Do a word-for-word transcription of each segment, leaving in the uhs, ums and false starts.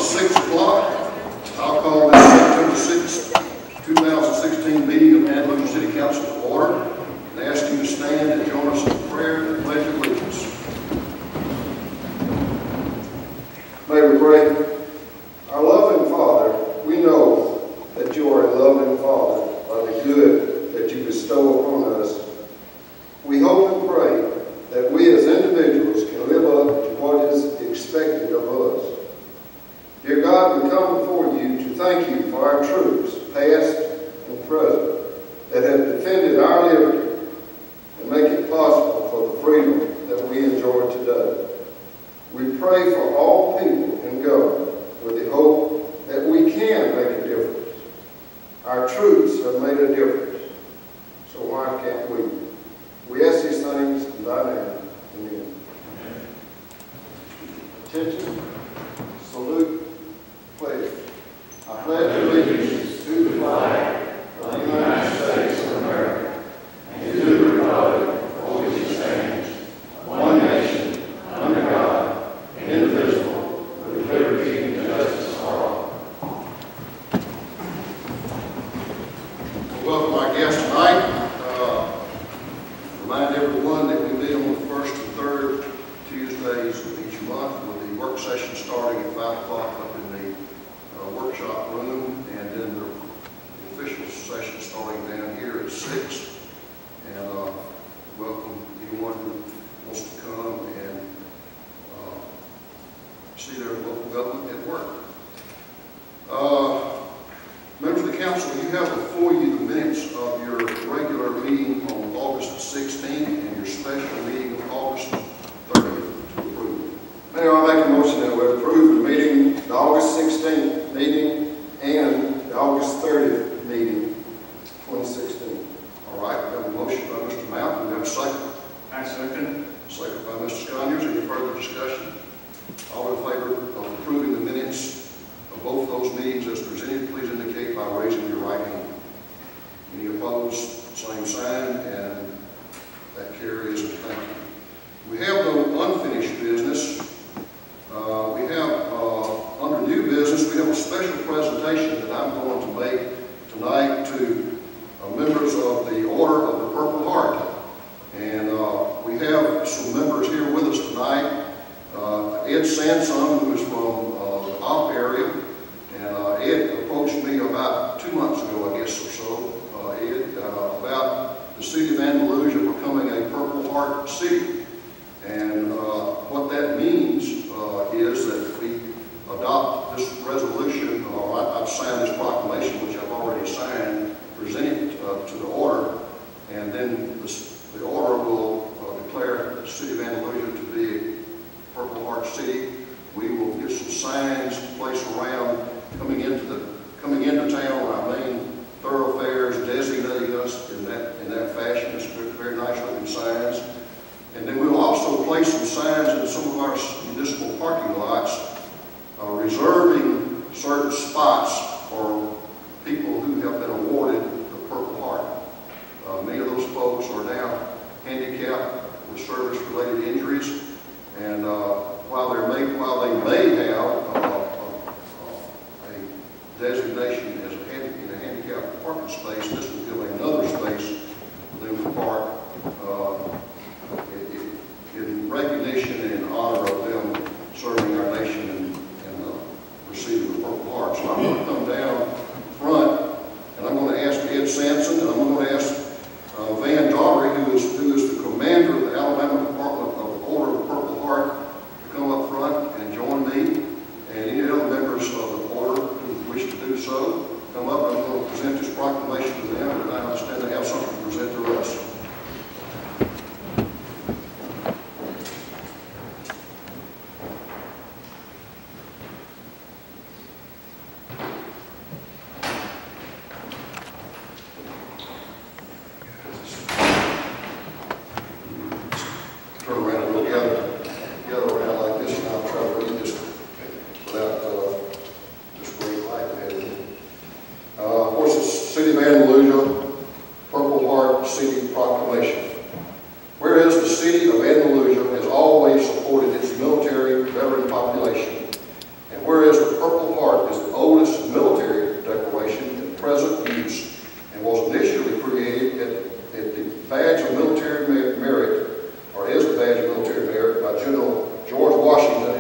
six o'clock. I'll call this September sixth, two thousand sixteen meeting of Andalusia City Council to order and ask you to stand and join us in prayer and pledge of allegiance. May we pray. Our loving Father, we know that you are a loving Father by the good that you bestow upon us. We hope and pray that we as individuals can live up to what is expected of us. Dear God, we come before you to thank you for our troops, past and present, that have defended our liberty and make it possible for the freedom that we enjoy today. We pray for all people in government with the hope that we can make a difference. Our troops have made a difference, so why can't we? We ask these things in thy name. Amen. Attention, salute, pledge. I pledge allegiance to the flag of the United States of America and to the republic for which it stands, one nation, under God, indivisible, with liberty and justice for all. Well, welcome our guests tonight. Uh, remind everyone that we meet on the first and third Tuesdays of each month, with the work session starting at five o'clock up in the uh, workshop room, and then the, the official session starting down here at six. And uh, welcome anyone who wants to come and uh, see their local government at work. Uh, members of the council, you have before you the minutes of your regular meeting on August sixteenth and your special meeting of August thirtieth to approve. Mayor, I make a motion that we approve the meeting, the August sixteenth meeting and the August thirtieth meeting, twenty sixteen. All right, we have a motion by Mister Mount. We have a second. I second. Second by Mister Sconyers. Any further discussion? All in favor of approving the minutes of both those meetings as presented, please indicate by raising your right hand. Any opposed, same sign, and that carries, and thank you. We have no unfinished business. Uh, we have, uh, under new business, we have a special presentation that I'm going to make tonight to uh, members of the Order of the Purple Heart. And uh, we have some members here with us tonight. Uh, Ed Sanson, who is from uh, the Op area, and uh, Ed approached me about two months ago, I guess, or so, uh, Ed, uh, about the city of Andalusia becoming a Purple Heart city. And uh, what that means uh, is that we adopt this resolution, or I, I've signed this proclamation, which I've already signed, presented uh, to the order, and then this, the order will uh, declare the city of Andalusia to be a Purple Heart city. We will get some signs placed around coming into the coming into town, our main thoroughfares, designating us in that in that fashion. It's very, very nice looking signs. And then we will also place some signs in some of our municipal parking lots, uh, reserving certain spots for people who have been awarded the Purple Heart. Uh, many of those folks are now handicapped with service-related injuries, and uh, while, may, while they may have uh, a, a designation as a handi in a handicapped parking space, this will give another space for them to park uh, in recognition and in honor of them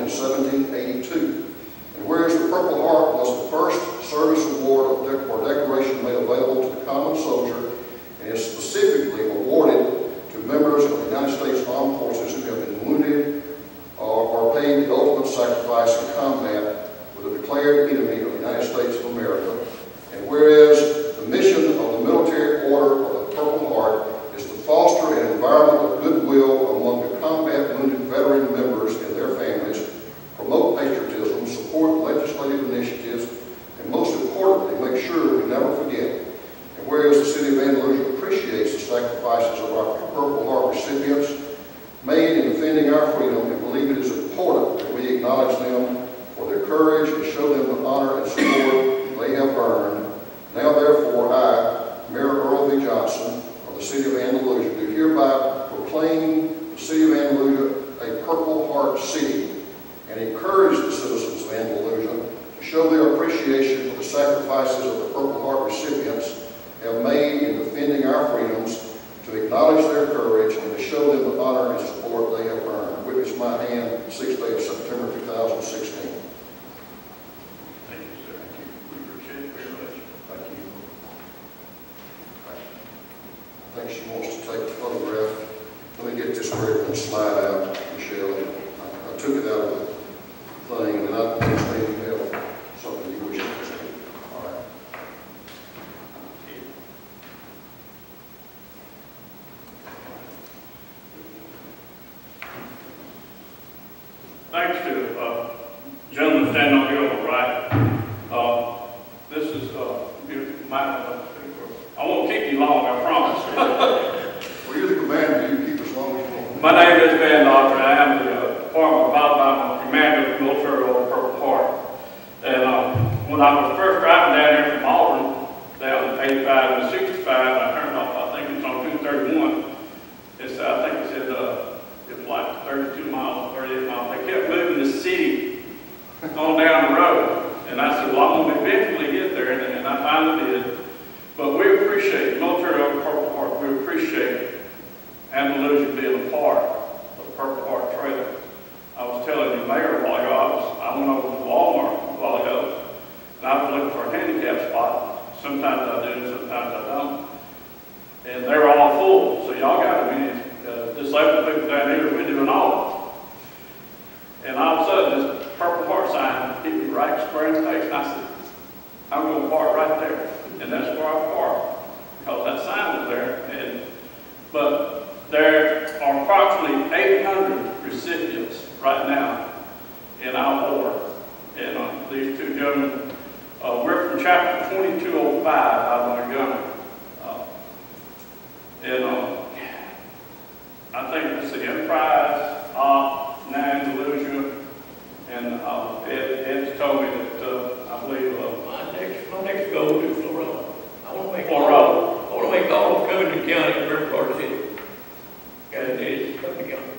in seventeen eighty-two. And whereas the Purple Heart was the first service award or decoration made available to the common soldier, and is specifically awarded to members of the United States Armed Forces who have been wounded or, or paid the ultimate sacrifice in combat with a declared enemy of the United States of America. And whereas the mission of the Military Order of the Purple Heart is to foster an environment of goodwill among the combat wounded veteran members and their families, promote patriotism, support legislative initiatives, and most importantly, make sure we never forget. And whereas the City of Andalusia appreciates the sacrifices of our Purple Heart recipients made in defending our freedom, and believe it is important that we acknowledge them for their courage and show them the honor and support they have earned. Now therefore I, Mayor Earl V. Johnson of the City of Andalusia, do hereby proclaim the City of Andalusia a Purple Heart City, and encourage the citizens of Andalusia to show their appreciation for the sacrifices of the Purple Heart recipients have made in defending our freedoms, to acknowledge their courage and to show them the honor and support they have earned. Witness my hand, sixth day of September two thousand sixteen. Thank you, sir. Thank you. We appreciate it very much. Thank you. I think she wants to take a photograph. Let me get this where it can slide out, Michelle. I, I took it out of the thing, and I understand you have something you wish to say. All right. Thanks to uh, gentleman standing on here on the right. Uh, this is uh, my. I won't keep you long, I promise. Well, you're the commander. You keep as long as you want. My name is Van Doctor. I am the uh, Department of Alabama Commander of the Military Order of Purple Heart. And uh, when I was first driving down here from Auburn, down to eighty-five and sixty-five, I turned off. I think it's on two thirty-one. It's I think it said uh, it was like thirty-two miles, thirty-eight miles. They kept moving the city on down the road, and I said, "Well, I'm going to eventually get there," and, and I finally did. But we appreciate Military Order of Purple Heart. We appreciate Andalusia being a part of the Purple Heart Trail. I was telling the mayor a while ago, I, was, I went over to Walmart a while ago, and I was looking for a handicap spot. Sometimes I do, sometimes I don't. And they were all full, so y'all got to be uh, disabled people down here, we're doing all. And all of a sudden, this Purple Heart sign hit me right square in the face, and I said, I'm going to park right there. And that's where I parked, because that sign was there. And, but there are approximately eight hundred recipients right now in our order. And uh, these two gentlemen, uh, we're from chapter twenty-two oh five out of Montgomery. Uh, and uh, I think it's the Enterprise, uh, Andalusia, and uh, Ed, Ed's told me that uh, I believe uh, My next, my next goal is Florida. I want to make Florida. I want to make all of Covington County and River Park City. Got it, it's Covington County.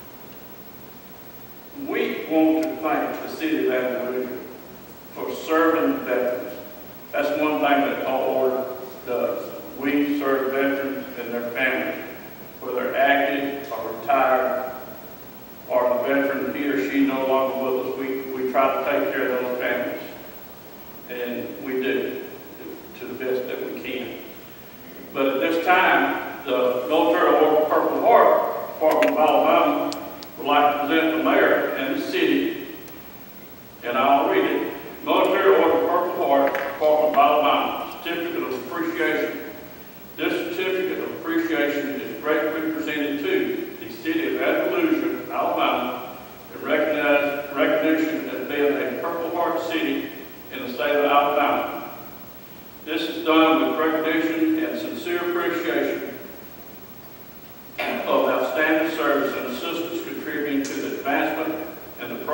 We want to thank the city of Andalusia for serving veterans. That's one thing that our order does. We serve veterans and their families, whether active or retired, or the veteran, he or she no longer with us. We, we try to take care of those families. And we do, to the best that we can. But at this time, the Military Order of Purple Heart, Department of Alabama, would like to present the mayor and the city, and I'll read it. Military Order of Purple Heart, Department of Alabama, Certificate of Appreciation. This certificate of appreciation is gratefully presented to the city of Andalusia, Alabama, in recognize, recognition as being a Purple Heart city in the state of Alabama. This is done with recognition and sincere appreciation of outstanding service and assistance contributing to the advancement and the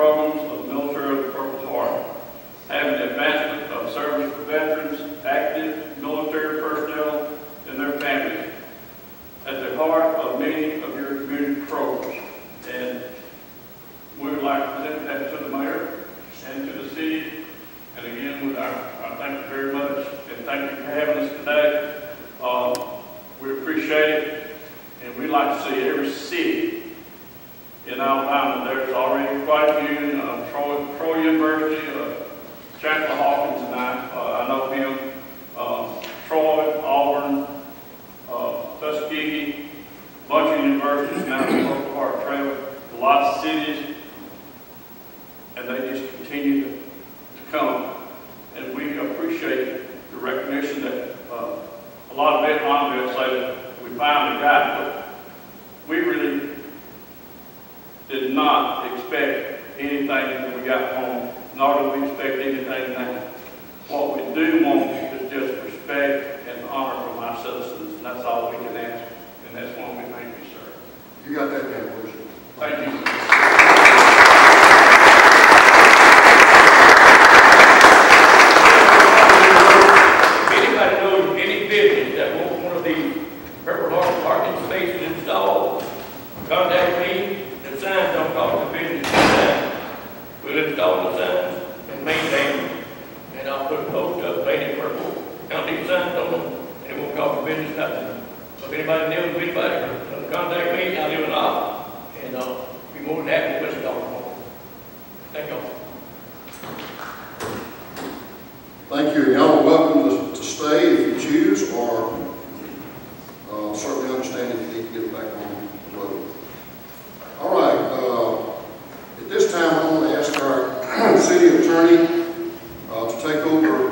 University, uh, Chancellor Hawkins and I, uh, I know him, uh, Troy, Auburn, uh, Tuskegee, bunch of universities now, Purple Heart Trail, a lot of cities, and they just continue to, to come. And we appreciate the recognition that uh, a lot of Vietnam will say that we finally got it, but we really did not expect anything that we got home, nor do we expect anything now. What we do want is just respect and honor from our citizens, and that's all we can ask, and that's why we thank you, sir. You got that down, Worship. Thank you. If anybody knows of any business that wants one of these Purple Heart parking spaces installed, contact me. The signs don't cost the business a dime. We'll install the signs and maintain them. And I'll put a post up painted purple, county signs on them, and it won't cost the business nothing. So if anybody knows of anybody, uh, contact me. I live in Austin, and uh, be more than happy to install them. Thank you. Thank you. Y'all are welcome to, to stay if you choose, or uh, certainly understand if you need to get back on the road. All right. Uh, at this time, I want to ask our city attorney uh, to take over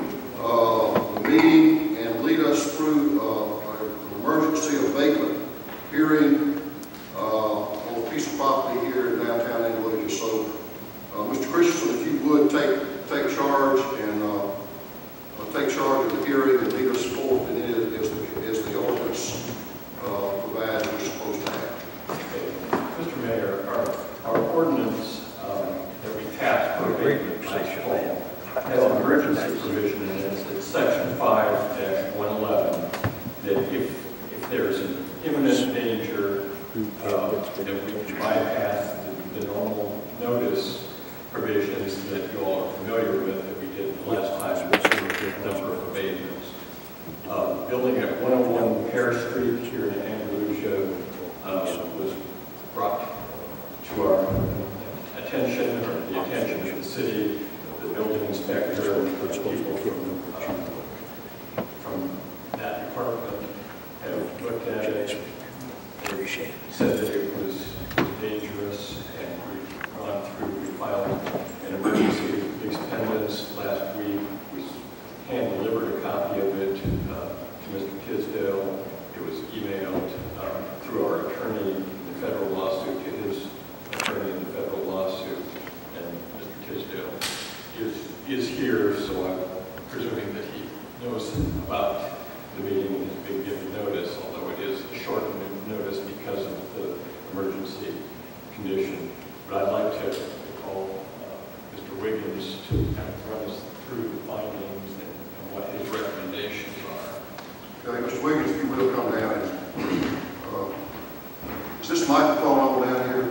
uh, the meeting and lead us through uh, an emergency abatement hearing uh, on a piece of property here in downtown Andalusia. So, uh, Mister Christensen, if you would take take charge and uh, uh, take charge of the hearing and lead us forth in it as the, as the ordinance uh, provides we're supposed to have. Okay. Mister Mayor, our, our ordinance um, that we passed for abatement last fall has an emergency provision in it. It's section five dash one eleven that if if there's an imminent danger uh, that we can bypass the, the normal notice provisions that you all are familiar with that we did the last time with a number of abatements. Uh, building at one oh one Pear Street here in Andalusia uh, was brought to our attention, or the attention of the city. The building inspector and the people from, uh, from that department have looked at it. They said that it was dangerous, and we've gone through, we filed an emergency lease pendants last week. We hand-delivered a copy of it uh, to Mister Tisdale. It was emailed uh, through our attorney in the federal lawsuit to his attorney in the federal lawsuit, and Mister Tisdale is, is here, so I'm presuming that he knows about the meeting and has been given notice, although it is a shortened notice because of the emergency condition. But I'd like to call uh, Mister Wiggins to kind of run us through the findings and, and what his recommendations are. Okay, Mister Wiggins, if you will come down. And, uh, is this microphone over down here?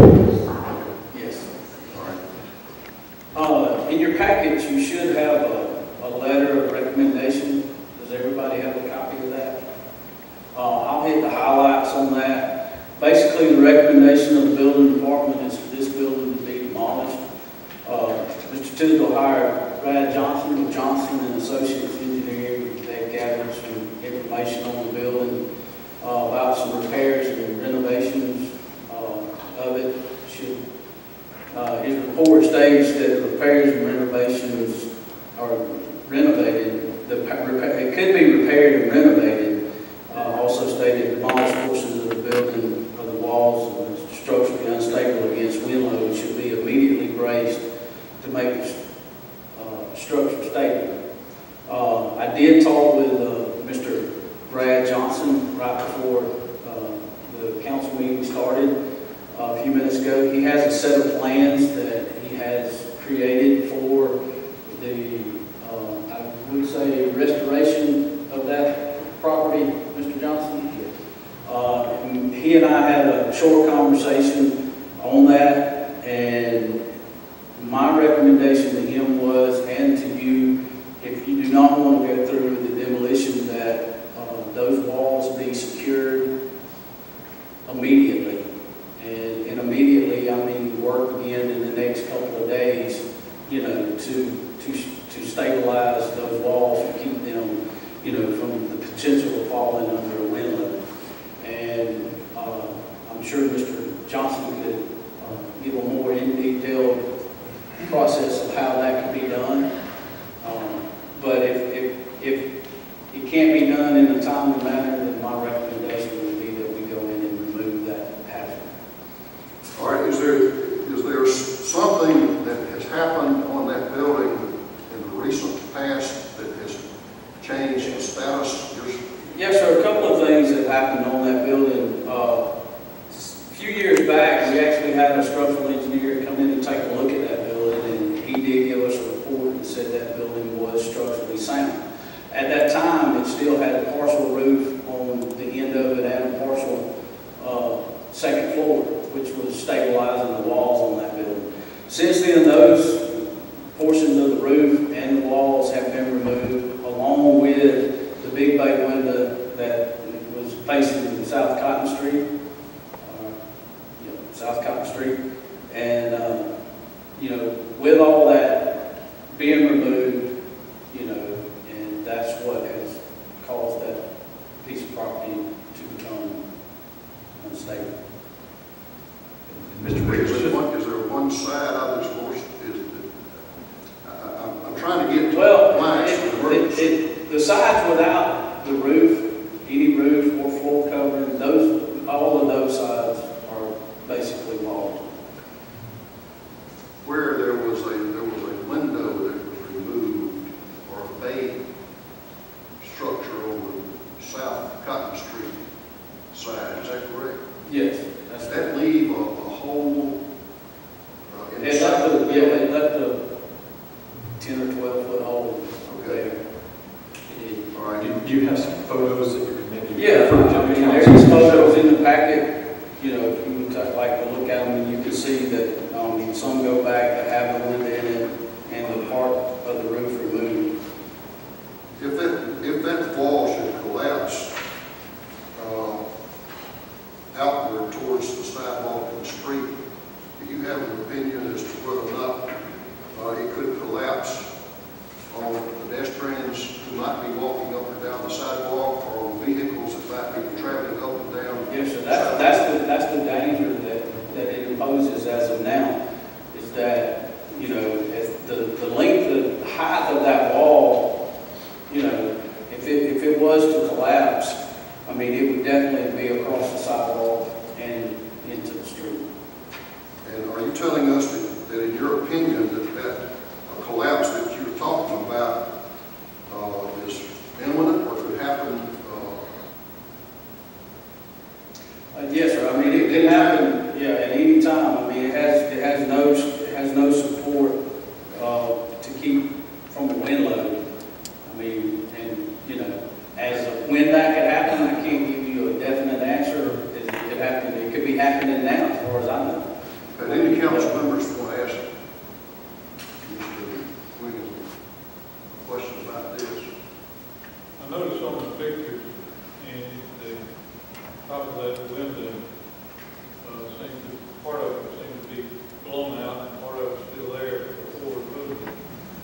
Yes. All right. Uh, in your package, you should have a, a letter of recommendation. Does everybody have a copy of that? Uh, I'll hit the highlights on that. Basically, the recommendation of the building department is for this building to be demolished. Uh, Mister Tisdale hired Brad Johnson with Johnson and Associates Engineering. They gathered some information on the building uh, about some repairs and renovations uh, of it. Should, uh, his report states that the repairs and renovations are renovated. The, it could be repaired and renovated. Uh, also stated demolished portions of the building of the walls and structurally unstable against wind load should be immediately braced to make the uh, structure stable. Uh, I did talk with uh, Mister Brad Johnson right before uh, the council meeting started uh, a few minutes ago. He has a set of plans that he has created for the, uh, I would say, restoration of that property, Mister Johnson. Uh, and he and I had a short conversation on that, and my recommendation to him was, and to you, if you do not want to go through with the demolition, that uh, those walls be secured immediately. And, and immediately, I mean work begin in the next couple of days you know, to, to, to stabilize those walls and keep them, you know, from the potential of falling under a wind load. And uh, I'm sure Mister Johnson could uh, give a more in detailed process of how that can be done. Um, but if, if, if it can't be done in a timely manner, then my recommendation would be that we go in and remove that hazard. All right, is there, is there something that has happened on that building in the recent past that has changed the status? Just Yes, sir. A couple of things that happened on that building. Uh, a few years back, we actually had a structural engineer come in and take a look at that building, and he did give us a report and said that building was structurally sound. At that time, it still had a partial roof on the end of it and a partial uh, second floor, which was stabilizing the walls on that building. Since then, those portions of the roof and the walls have been removed, along with the big bay window that was facing South Cotton Street, uh, you know, South Cotton Street, and uh, you know, with all that being removed, you know, and that's what has caused that piece of property to become unstable. Mister is Richardson? there one, is there one side of this horse? Is I, I, I'm trying to get to Well, the lines it, of the roofs. it, it, the sides without the roof, any roof or floor covering, those, all of those sides are basically walls. Where there was a there was a window that was removed, or a bay structure on the South Cotton Street side, is that correct? Yes, that's Does that leave a, a hole uh, in the It left side of the, the yeah, building? it left a ten or twelve foot hole Okay. there. It did. All right. Do do you have some photos that you could maybe? Yeah, refer to I mean, council? there's photos in the packet, you know, if you would ta- like to look at them, and you can see that, um, some go back that have the window in it and the part of the roof removed. If that if that wall should collapse uh, outward towards the sidewalk and the street, do you have an opinion as to whether or not uh, it could collapse on pedestrians who might be walking up and down the sidewalk, or on vehicles that might be traveling up and down? Yes, sir, that's, that's the, that's the danger that, that it imposes as of now, is that, you know, if the, the length, the height of that wall, you know, if it, if it was to collapse, I mean, it would definitely be across the sidewalk and into the street. And are you telling us that, that in your opinion, that that uh, collapse that you're talking about uh, is imminent, or could happen? Uh, Uh, yes, sir, I mean, it can happen, yeah, at any time. I mean, it has, it has no, it has no support, uh, to keep from the wind load. I mean, and, you know, as of when that could happen, I can't give you a definite answer. It could happen, it could be happening now, as far as I know. And any council members want to ask Mister Wiggins a question about this? I noticed on the pictures, and the top of that window, uh, seems to, part of it seems to be blown out, and part of it's still there before removed. Did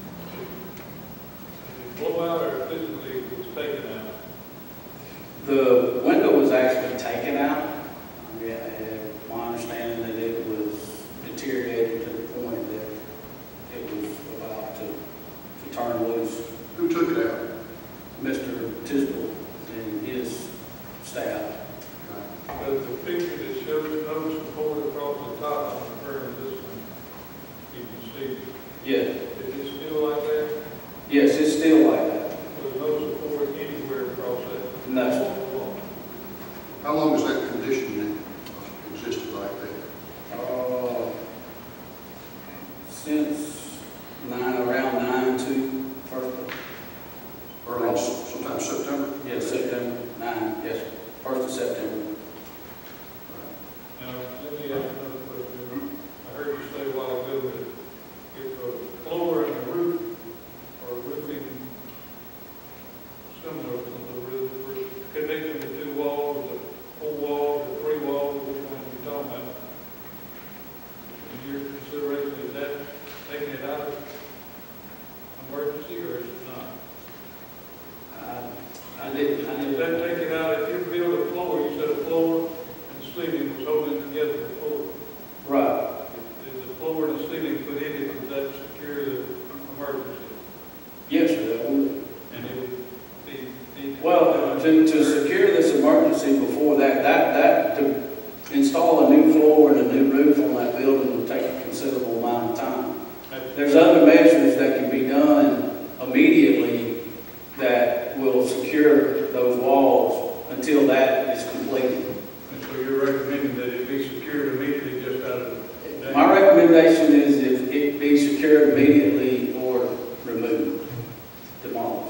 it blow out, or physically it was taken out? The window was actually taken out. Yeah, and my understanding that it was deteriorated to the point that it was about to, to turn loose. Who took it out? Mister Tisdale and his staff. But the picture that shows no support across the top, I'm referring to this one, you can see, Yeah, is it still like that? yes, it's still like that. There's no support anywhere across that? No. How long has that condition existed like that? Uh, since nine, around nine two, first, Early, in s- sometime September? yeah, September, nine, yes, first of September. Now, let me ask another question. I heard you say a while ago that if a floor and a roof or roofing similar to the roof, roof connecting the two walls, the four walls, the three walls, which one are you talking about? In your consideration, is that taking it out of there's other measures that can be done immediately that will secure those walls until that is completed. And so you're recommending that it be secured immediately just out of danger? My recommendation is if it be secured immediately or removed, demolished.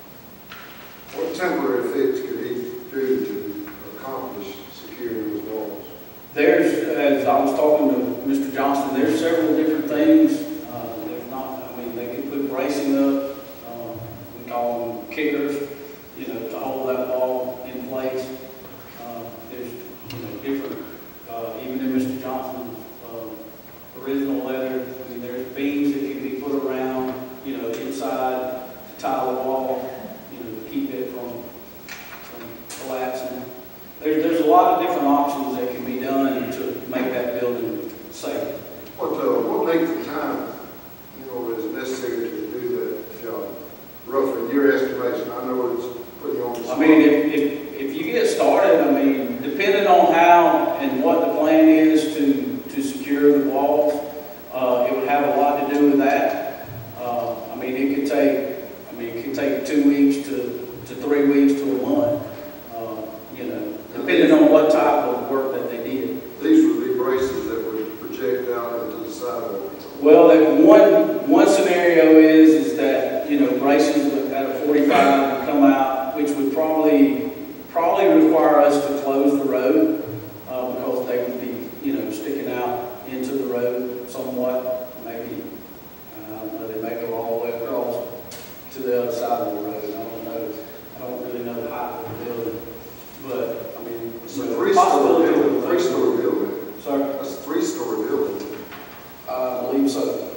What temporary fix could he do to accomplish securing those walls? There's, as I was talking to Mister Johnson, there's several different things. Uh, there's not, I mean, they could put bracing up, uh, we call them kickers, you know, to hold that wall in place. Uh, there's, you know, different, uh, even in Mister Johnson's uh, original letter, I mean, there's beams that can be put around, you know, inside to tie the wall, you know, to keep it from, from collapsing. There's, there's a lot of different options that can be done to make that building safe. What, uh, what length of time, you know, is necessary to do that job? Roughly, your estimation, I know it's putting you on the spot. I mean, if, if, if you get started, I mean, depending on how and what the plan is to, to secure the walls, uh, it would have a lot to do with that. Uh, I mean, it could take, I mean, it could take two weeks to, to three weeks to a month, uh, you know, depending on what type of work that they did. These would be braces that would project out into the sidewalk. Well, that one, one scenario is, is that, you know, braces at a forty-five would come out, which would probably, probably require us to close the road, uh, because they would be, you know, sticking out into the road somewhat, maybe, uh, I don't know, they may go all the way across to the other side of the road. I don't know, I don't really know the height of the building, but, I mean, It's a you know, three-story possibility. building, three-story building. Sir, That's a three-story building. I believe so.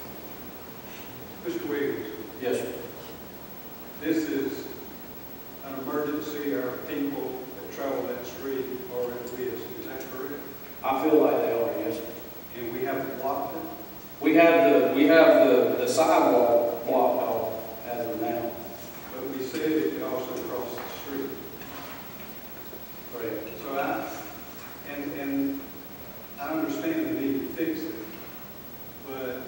Mister Williams, Yes, sir. this is an emergency. Our people that travel that street are at risk. Is that correct? I feel like they are, yes, sir. And we have blocked it? We have the, we have the, the sidewalk blocked off as of now. But we said it could also cross the street. Correct. So I, and, and I understand the need to fix it, but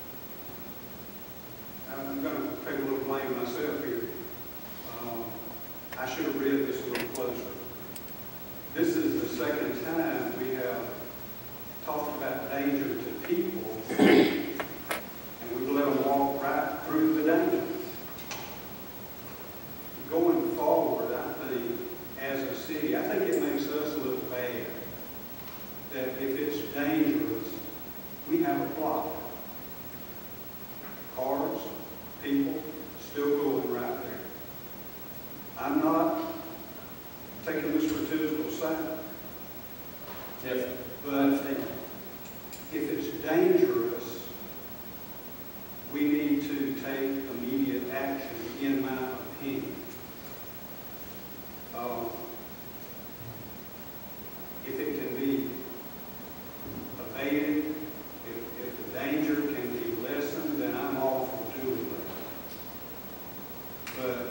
I'm going to take a little blame myself here. Um, I should have read this a little closer. This is the second time we have talked about danger to people, and we've let them walk right through the danger. Going forward, I think, as a city, I think it makes us look bad that if it's dangerous, we have a block. Cars, people, still going right there. I'm not taking Mister Tisdale's side, Yes, but if it's dangerous, we need to take immediate action, in my opinion. Um, if it can be abated, if, if the danger can be lessened, then I'm all for doing that. But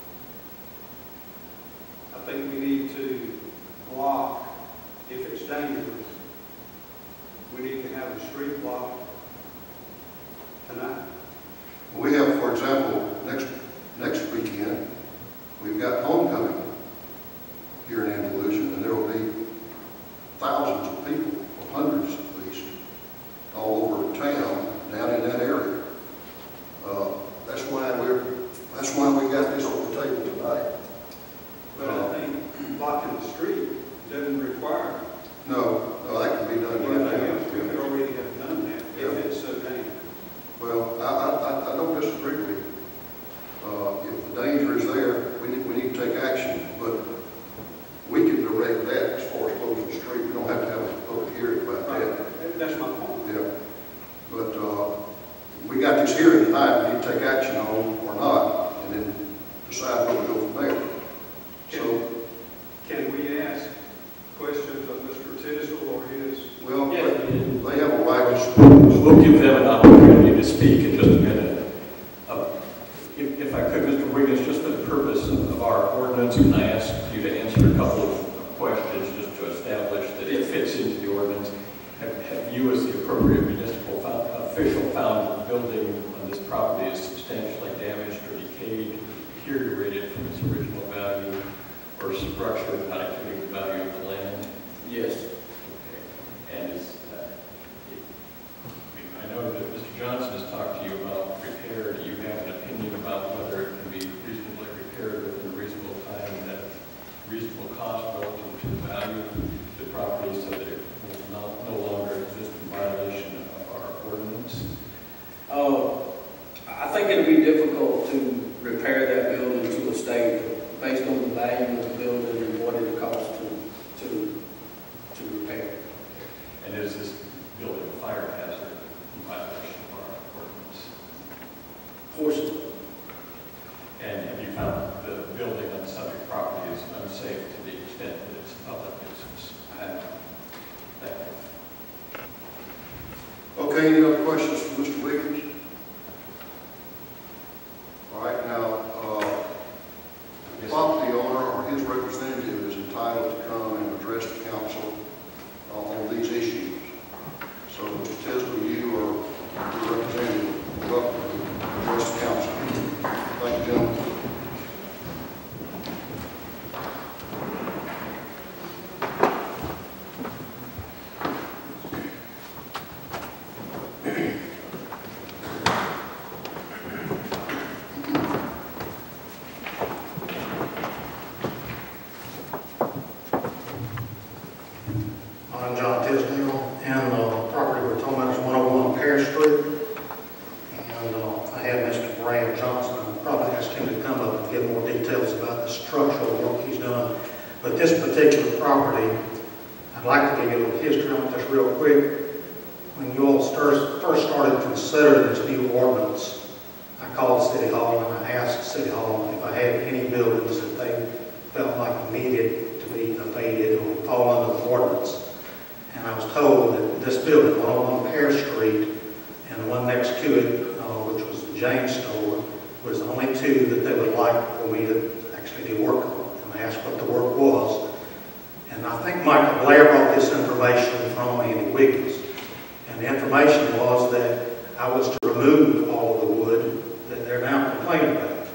I think we need to block, if it's dangerous, we need to have a street block tonight. We have, for example, next, next weekend, we've got homecoming here in Andalusia, and there will be thousands of people, or hundreds at least, all over town, down in that area. Uh, that's why we're, that's why we got this on the table tonight. But I think blocking the street doesn't require No, no, that can be done. anything else. We could already have done that Yeah. if it's so dangerous. Well, I, I, I don't disagree with you. Uh, if the danger is there, we need, we need to take action, but we can direct that as far as closing the street. We don't have to have a public hearing about that. Right. That's my point. Yeah. But, uh, we got this hearing tonight, we need to take action on or not, and then decide where we go from there. So, Can we ask questions of Mister Tisdale or his? well, Yes, we do. they have a right to speak. We'll give them an opportunity to speak in just a minute. Uh, If, if I could, Mister Wiggins, just for the purpose of our ordinance, can I ask you to answer a couple of questions just to establish that it fits into the ordinance? Have, have you, as the appropriate municipal fo- official, found found that the building on this property is substantially damaged or decayed, deteriorated from its original value, or structure not exceeding the value of the land? Yes. Okay. And is, uh, it- I mean, I know that Mister Johnson has talked to you about repair. Do you have an opinion about whether it can be reasonably repaired within a reasonable time and at reasonable cost relative to the value of the property so that it will no, no longer exist in violation of our ordinance? Uh, I think it'll be difficult to repair that building to a state based on the value of the building and what it costs to, to, to repair. And is this building a fire hazard in violation of our ordinance? Portion. And have you found the building on the subject property is unsafe to the extent that it's a public nuisance? I have. Thank you. Okay, any other questions for Mister Wiggins? All right, now, uh, the property owner or his representative is entitled to come and address the council uh, on these issues. So, Mister Tisdale, you or your representative, are welcome to address the council. Thank you, gentlemen. I'm John Tisdale, and the property we're talking about is one oh one Pear Street. And uh, I have Mister Brad Johnson. I'll probably ask him to come up and give more details about the structural work he's done. But this particular property, I'd like to give you a little history on this real quick. When you all first first started considering this new ordinance, I called City Hall and I asked City Hall if I had any buildings that they felt like needed to be abated or fall under the ordinance. And I was told that this building, one oh one Pear Street, and the one next to it, uh, which was the James store, was the only two that they would like for me to actually do work on. And I asked what the work was. And I think Michael Blair brought this information from Andy Wiggins. And the information was that I was to remove all of the wood that they're now complaining about.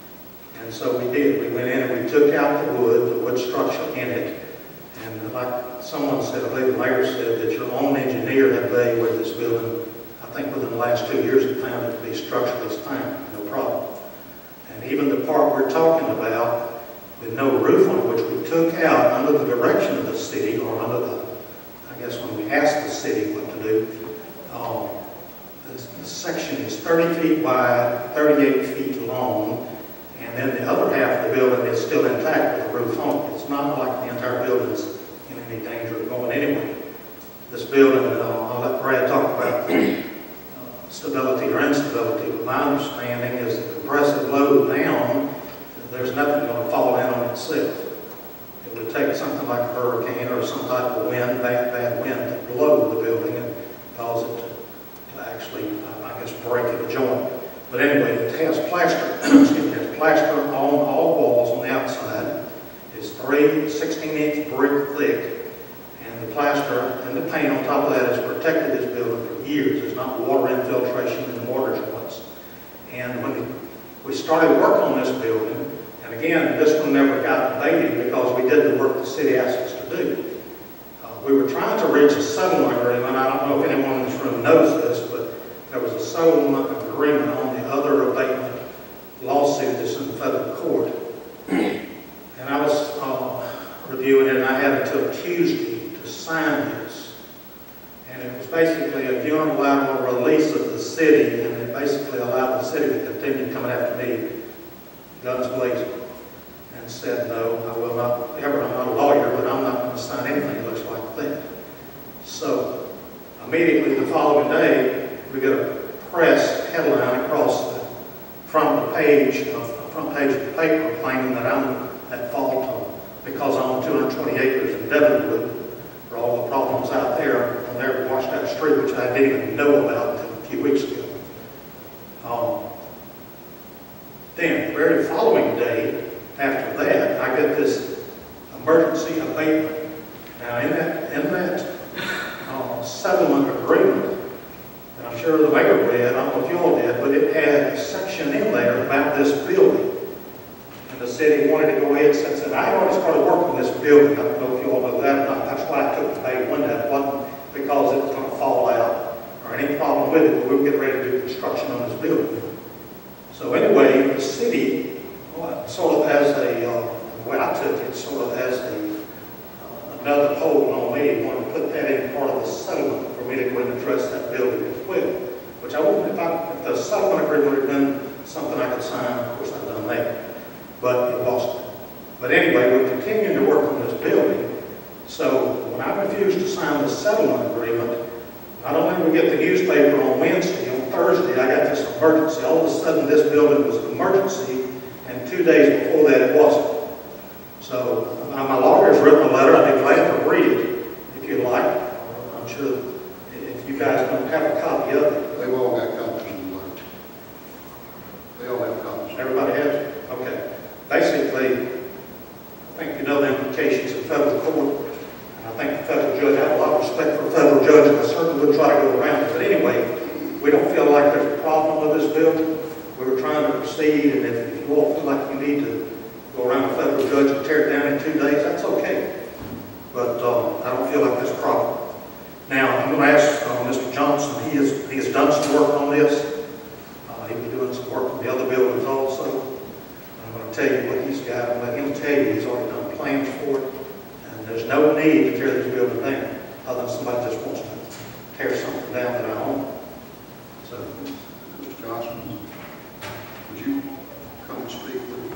And so we did. We went in and we took out the wood, the wood structure in it. And like someone said, I believe the mayor said, that your own engineer had evaluated this building. I think within the last two years it found it to be structurally sound, no problem. And even the part we're talking about with no roof on it, which we took out under the direction of the city, or under the, I guess when we asked the city what to do, um, this, this section is thirty feet wide, thirty-eight feet long, and then the other half of the building is still intact with the roof on it. It's not like the entire building's in any danger of going anywhere. This building, uh, I'll let Brad talk about the uh, stability or instability, but my understanding is that compressive load down, there's nothing going to fall in on itself. It would take something like a hurricane or some type of wind, bad, bad wind, to blow the building and cause it to, to actually, I guess, break at a joint. But anyway, it has plaster, excuse me, it has plaster on all walls on the outside. It's three sixteen inch brick thick, and the plaster and the paint on top of that has protected this building for years. There's not water infiltration in the mortar joints. And when we started work on this building, and again, this one never got abated because we did the work the city asked us to do. Uh, we were trying to reach a settlement agreement. I don't know if anyone in this room knows this, but there was a settlement agreement on the other abatement lawsuit that's in the federal court. And I was uh, reviewing it, and I had until Tuesday to sign this. And it was basically a unilateral release of the city, and it basically allowed the city to continue coming after me, guns blazing, and said, no, I will not ever, I'm not a lawyer, but I'm not going to sign anything that looks like that. So immediately the following day, we get a press headline across the front of the page, of the front page of the paper, claiming that I'm at fault on, because I own two hundred twenty acres in Devonwood for all the problems out there on their washed out street, which I didn't even know about until a few weeks ago. Um, then the very following day after that, I get this emergency abatement. Now in that, in that uh, settlement agreement, and I'm sure the mayor read, don't know if you all did, but it had a section in there about this building. And the city wanted to go ahead and said, said, I already started working on this building. I don't know if you all know that or not. That's why I took the bay window. It wasn't because it was going to fall out or any problem with it, but we were getting ready to do construction on this building. So anyway, the city, well, sort of as a, uh, the way I took it, sort of as a, uh, another hold on me, wanted to put that in part of the settlement for me to go and address that building as well. Which I wouldn't, if, I, if the settlement agreement had been something I could sign, of course I'd done that. But it wasn't. But anyway, we're continuing to work on this building. So when I refused to sign the settlement agreement, not only did we get the newspaper on Wednesday, on Thursday I got this emergency. All of a sudden this building was an emergency, and two days before that it wasn't. So uh, my lawyer's written a letter. I'd be glad to read it if you'd like. I'm sure if you guys don't have a copy of it. They've all got copies of the letter. They all have copies. Everybody has it? Okay. Basically, I think you know the implications of federal court. And I think the federal judge, I have a lot of respect for a federal judge, and I certainly wouldn't try to go around it. But anyway, we don't feel like there's a problem with this building. We were trying to proceed, and if, if you all feel like you need to go around a federal judge and tear it down in two days, that's okay. But um, I don't feel like there's a problem. Now, I'm going to ask uh, Mister Johnson, he has, he has done some work on this. Uh, he'll be doing some work on the other buildings also. I'm going to tell you what he's got, and let him tell you he's already done plans for it. And there's no need to tear this building down, other than somebody just wants to tear something down that I own. So, Mister Johnson, would you come and speak with me?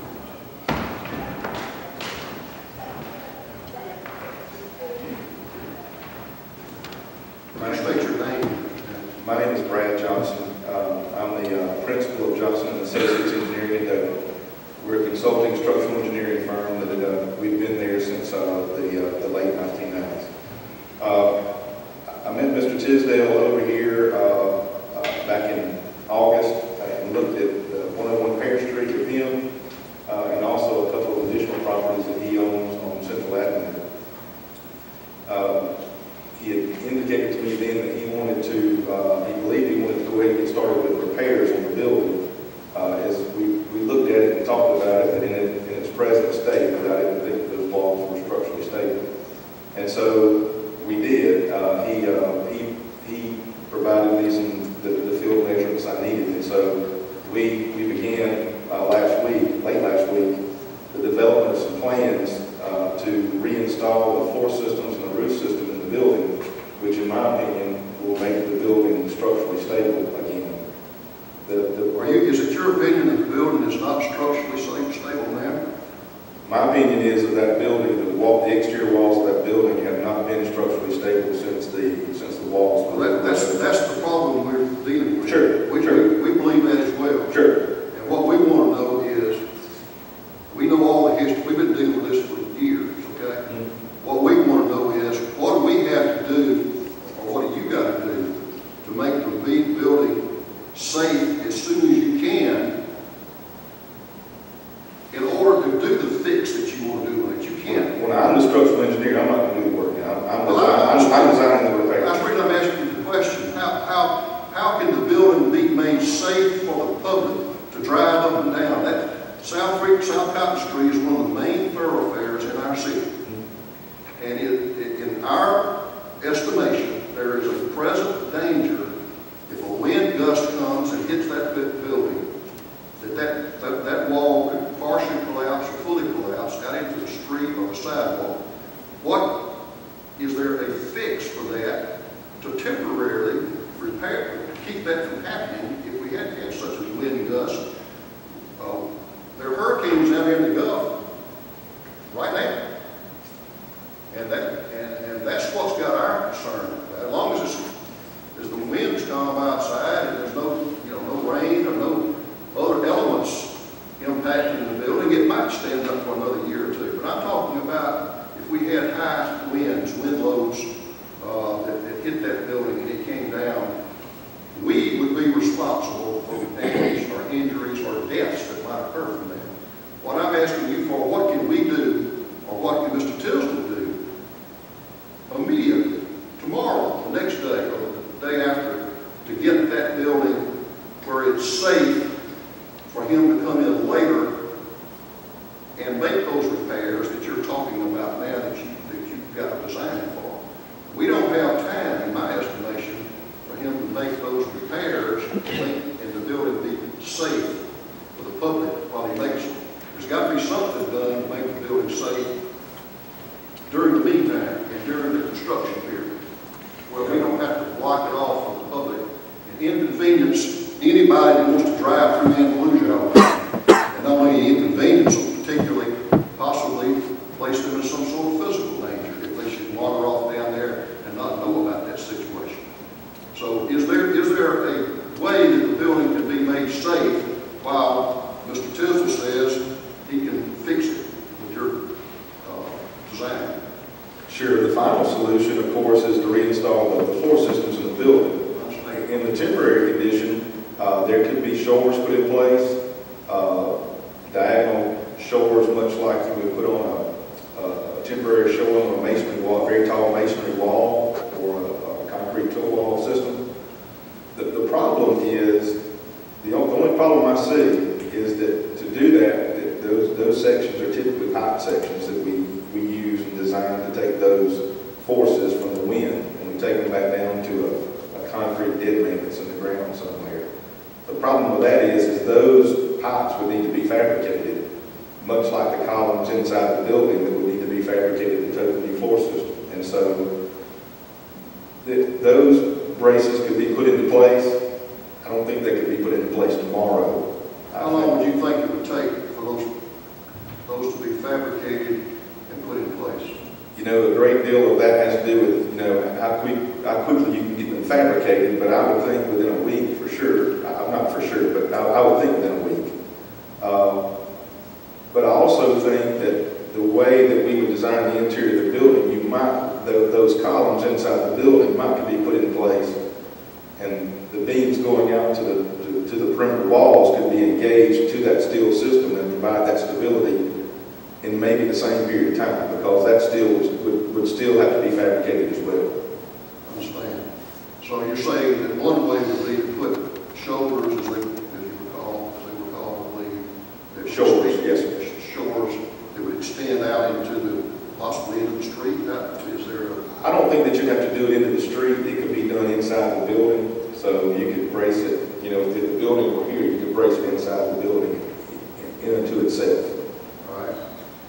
State your name. My name is Brad Johnson. Um, I'm the uh, principal of Johnson and Associates Engineering in Dover. We're a consulting structural engineering firm that uh, we've been there since uh, the, uh, the late nineteen nineties. Uh, I met Mister Tisdale over here uh, uh, back in August and looked at uh, one oh one Pear Street with him uh, and also a couple of additional properties that he owns on Central Avenue. Uh, He had indicated to me then that he wanted to, uh, he believed he wanted to go ahead and get started with repairs on the building. Uh, as we, we looked at it and talked about it, that in, it, in its present state, that I didn't think that those walls were structurally stable. And so we did. Uh, he, uh, he, he provided me some, the, the field measurements I needed. And so we, we began uh, last week, late last week, the development of some plans uh, to reinstall the floor systems and the roof system in the building, which in my opinion will make the building structurally stable again. The, the, Are you, is it your opinion that the building is not structurally safe, stable now? My opinion is that that building, the wall, the exterior walls of that building have not been structurally stable since the since the walls. Well, that, that's that's the problem we're dealing with. Sure, we, sure. we we believe that as well. Sure. And what we want to know is, we know all the history. We've been dealing with this for years. Okay. Mm-hmm. What we want to know is, what do we have to do, or what do you got to do to make the building safe as soon as you can, in order to do the fix that you want to do on it? You can't. When I'm the structural engineer, I'm not going to do the work. I'm, I'm, Well, design, I'm, I'm designing the repair. That's the reason I'm asking you the question. How, how, how can the building be made safe for the public to drive up and down? That South Creek, South Cotton Street is one of the main thoroughfares in our city. And it, it, in our estimation, there is a present danger if a wind gust comes and hits that building, that that, that that wall could partially collapse or fully collapse out into the street or the sidewalk. What is there a fix for that to temporarily repair, to keep that from happening if we had had such a wind gust? Uh, there are hurricanes out here in the Gulf right now. And that and, and that's what's got our concern. As long as it's, as the winds come outside and there's no you know no rain or no other elements impacting the building, it might stand up for another year or two. But I'm talking about if we had high winds, wind loads uh, that, that hit that building and it came down, we would be responsible it's safe for him to come in later and make those repairs that you're talking about now that, you, that you've got a design for. We don't have time, in my estimation, for him to make those repairs and the building be safe for the public while he makes them. There's got to be something done to make the building safe during the meantime and during the construction period, where we don't have to block it off for the public and inconvenience anybody that wants to drive through Andalusia all the time. And not only inconvenience them, particularly possibly place them in some sort of physical danger if they should wander off down there and not know about that situation. So is there is there a way that the building can be made safe while Mister Tisdale says he can fix it with your uh, design? Sure. The final solution, of course, is to reinstall the, the floor systems in the building. In the temporary condition, uh, there could be shoulders put in place, uh, diagonal shoulders, much like you would put on a, a, a temporary shoulder on a masonry wall, a very tall masonry wall, or a, a concrete toe wall system. The, the problem is, the only, the only problem I see is that to do that, that those, those sections are typically height sections that we, we use and design to take those forces from the wind, and we take them back down to a, a concrete dead man that's in the ground somewhere. The problem with that is, is those heights would need to be fabricated, much like the columns inside the building that would need to be fabricated to tow the new floor system. And so th those braces could be put into place. I don't think they could be put into place tomorrow. How long would you think it would take for those, those to be fabricated and put in place? You know, a great deal of that has to do with, you know, how, quick, how quickly you can get them fabricated, but I would think within a week for sure. I'm not for sure, but I, I would think within a week. Uh, but I also think that the way that we would design the interior of the building, you might, the, those columns inside the building might be put in place, and the beams going out to the, to, to the perimeter walls could be engaged to that steel system and provide that stability in maybe the same period of time, because that steel would, would still have to be fabricated as well. I understand. So you're saying that one way would be to put shoulders, as they, as you recall, as they were called, I believe. that Shoulders, yes. Shoulders that would extend out into the, possibly into the street. That, is there a... I don't think that you'd have to do it into the street. It could be done inside the building. So you could brace it, you know, if the building were here, you could brace it inside the building in and to itself. All right.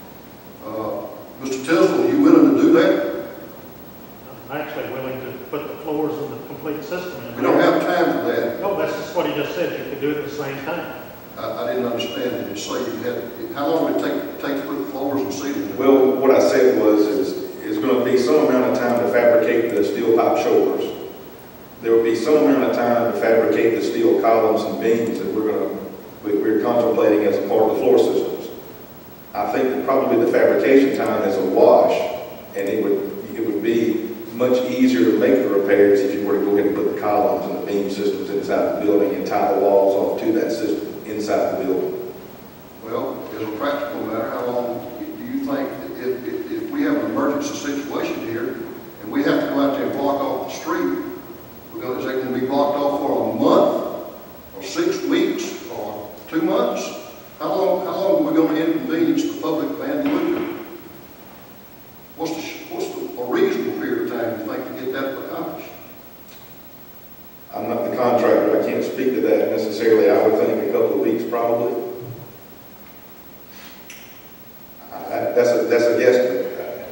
Uh, Mister Tisdale, are you willing to do that? I'm actually willing to put the floors in the complete system in. We don't have time for that. No, that's just what he just said. You could do it at the same time. I, I didn't understand it. You say you had, how long would it take, take to put floors and ceilings in? Well, what I said was, is it's going to be some amount of time to fabricate the steel pipe shoulders. There will be some amount of time to fabricate the steel columns and beams that we're going to, we're contemplating as a part of the floor systems. I think that probably the fabrication time is a wash, and it would, it would be much easier to make the repairs if you were to go ahead and put the columns and the beam systems inside the building and tie the walls off to that system inside the building. Well, as a practical matter, how long do you think, if, if, if we have an emergency situation here, and we have to go out there and block off the street, because is that going to be blocked off for a month, or six weeks, or two months? How long, how long are we going to inconvenience the public of Andalusia? What's the, what's the, a reasonable period of time you think to get that accomplished? I'm not the contractor. I can't speak to that necessarily. I would think a couple of weeks probably. I, that's a that's a guesstimate.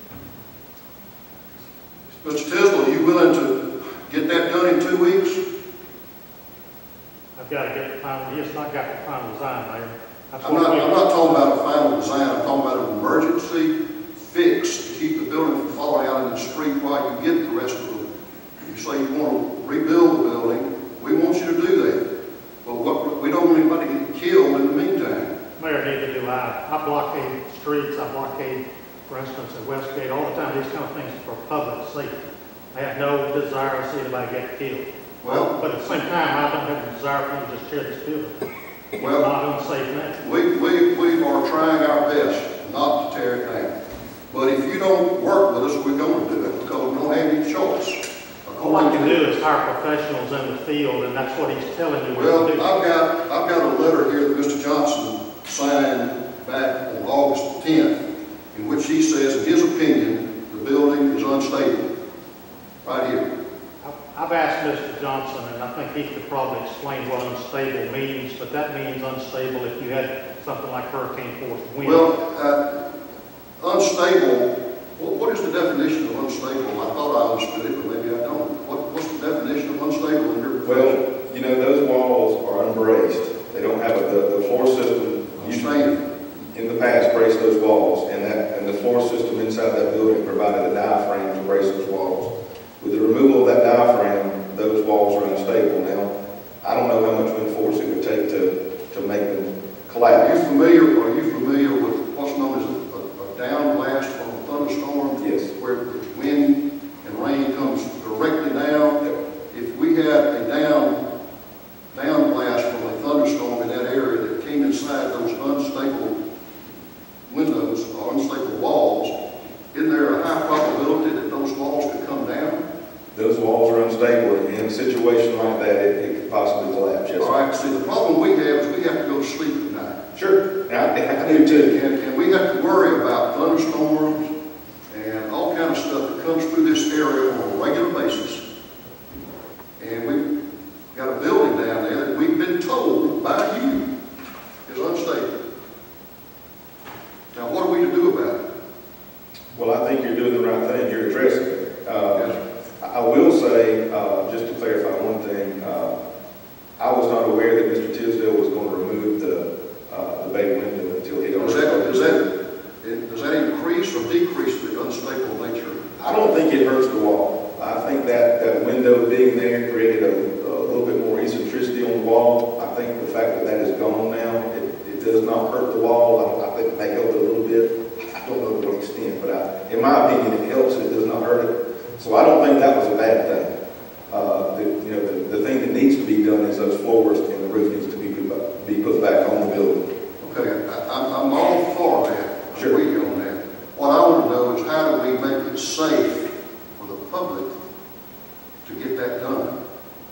Mister Tisdale, are you willing to get that done in two weeks? I've got to get the final, he has not got the final design, Mayor. That's I'm what not, we- I'm not talking about a final design. I'm talking about an emergency fix to keep the building from falling out in the street while you get the rest of them. You say you want to rebuild the building, we want you to do that. But what, we don't want anybody to get killed in the meantime. Mayor, neither do I. I blockade streets, I blockade, for instance, at Westgate, all the time, these kind of things for public safety. I have no desire to see anybody get killed. Well, But at the same time, I don't have a desire for you to just tear this building. It's well, not unsafe now. we, we, we are trying our best not to tear it down. But if you don't work with us, we're going to do it because we don't have any choice. All I can do is hire professionals in the field, and that's what he's telling you Well, what to do. I've got, I've got a letter here that Mister Johnson signed back on August tenth, in which he says, in his opinion, the building is unstable. Right here. I've asked Mister Johnson, and I think he could probably explain what unstable means, but that means unstable if you had something like hurricane force wind. Well, uh, unstable, what, what is the definition of unstable? I thought I understood it, but maybe I don't. What, what's the definition of unstable in your profession? Well, you know, those walls are unbraced. They don't have a, the, the floor system. Unstable. In the past, braced those walls, and that and the floor system inside that building provided a diaphragm to brace those walls. With the removal of that diaphragm, those walls are unstable. Now, I don't know how much wind force it would take to, to make them Are collapse. you familiar, are you familiar with what's known as a, a, a down blast from a thunderstorm? Yes. Where the wind and rain comes directly down? Yep. If we had a down, down blast from a thunderstorm in that area that came inside those unstable windows or unstable walls, isn't there a high probability that those walls could come down? Those walls are unstable, and in a situation like that, it, it could possibly collapse. Yes. All right, see, the problem we have is we have to go to sleep at night. Sure. And I, I do too. And, and we have to worry about thunderstorms and all kind of stuff that comes through this area on a regular basis. And we've got a building down there that we've been told by you is unstable. Now, what are we to do about it? Well, I think you're doing the right thing. You're addressing it. Uh, Yes. I will say, uh, just to clarify one thing, uh, I was not aware that Mister Tisdale was going to remove the, uh, the bay window until he Does that, does that, does that increase or decrease the unstable nature? I don't think it hurts the wall. I think that, that window being there created a, a little bit more eccentricity on the wall. I think the fact that that is gone now, it, it does not hurt the wall. I, I think it may help it a little bit. I don't know to what extent, but I, in my opinion, it helps it. It does not hurt it. So I don't think that was a bad thing. Uh, the, you know, the, the thing that needs to be done is those floors and the roof needs to be put, be put back on the building. Okay, I, I'm, I'm all for that. I'm Sure. with you on that. What I want to know is how do we make it safe for the public to get that done?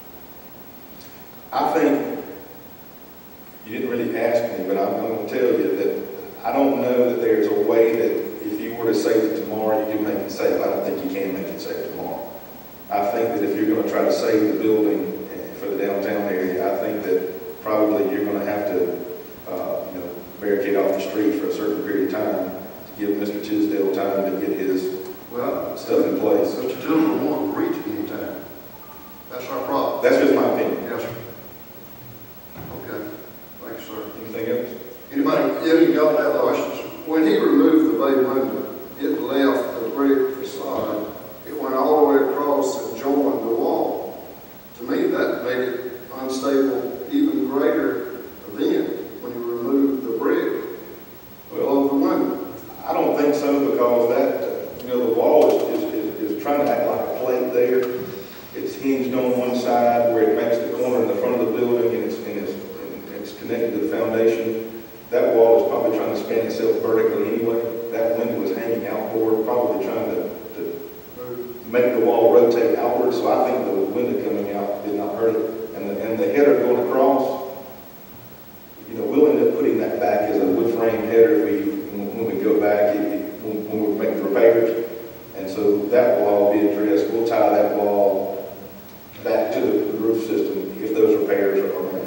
I think, you didn't really ask me, but I'm, I'm going to tell you that I don't know that there's a way that if you were to save it tomorrow, you can make it safe. I don't think you can make it safe tomorrow. I think that if you're going to try to save the building for the downtown area, I think that probably you're going to have to, uh, you know, barricade off the street for a certain period of time to give Mister Tisdale time to get his Well, stuff in place. Mister Tillman won't agree to any time. That's our problem. That's just my opinion. Yes, sir. Okay. Thank you, sir. Anything else? Anybody? Yeah, you got that questions. When he removed the bay window, it left the brick facade. It went all the way across and joined the wall. To me, that made it unstable even greater then when you removed the brick below the window. I don't think so, because that, uh, you know, the wall is, is, is, is trying to act like a plate there. It's hinged on one side where it makes the corner in the front of the building, and it's, and it's, and it's connected to the foundation. That wall is probably trying to span itself vertically anyway. That window was hanging outboard, probably trying to, to make the wall rotate outward. So I think the window coming out did not hurt it. And the, and the header going across, you know, we'll end up putting that back as a wood frame header if we, when we go back, it, it, when, when we make the repairs. And so that will all be addressed. We'll tie that wall back to the, the roof system if those repairs are made.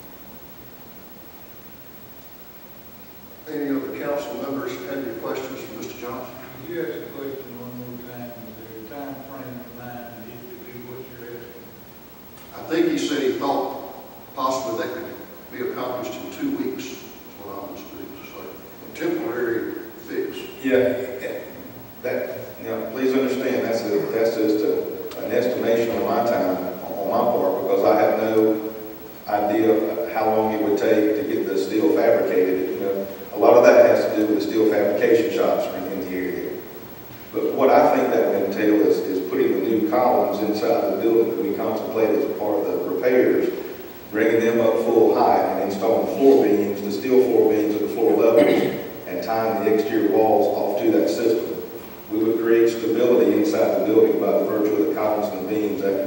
Any of the council members have any questions for Mister Johnson? Could you ask the question one more time? Is there a time frame in mind that it could do what you're asking? I think he said he thought possibly that could be accomplished in two weeks, is what I understood him to say. A temporary fix. Yeah, that, you know, please understand, that's a, that's just a, an estimation on my time, on my part, because I have no idea how long it would take to get the steel fabricated. You know, a lot of that has to do with the steel fabrication shops in the area. But what I think that would entail is, is putting the new columns inside the building that we contemplated as part of the repairs, bringing them up full height and installing floor beams, the steel floor beams at the floor levels, and tying the exterior walls off to that system. We would create stability inside the building by the virtue of the columns and the beams that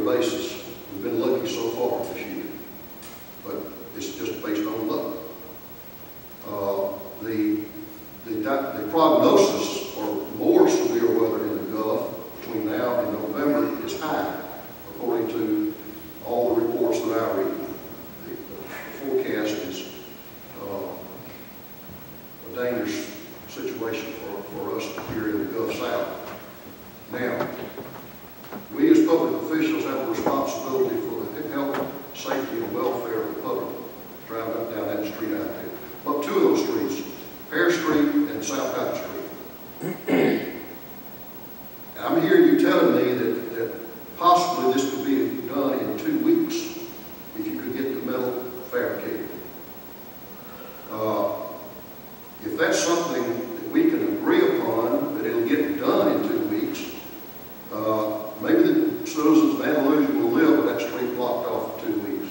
regular basis. We've been lucky so far this year, but it's just based on luck. Uh, the, the, the prognosis for more severe weather in the Gulf between now and November is high, according to all the reports that I read. The, the forecast is uh, a dangerous situation for, for us here in the Gulf South. Now, we as public officials have a responsibility for the health, safety, and welfare of the public driving up down that street out there. Well, two of those streets, Pear Street and South Cotton Street. I'm hearing you telling me that, that possibly this could be done in two weeks if you could get the metal fabricated. Uh, if that's something that we can agree upon, that it'll get done in two weeks, uh, maybe the citizens of Andalusia will live with that street blocked off for two weeks.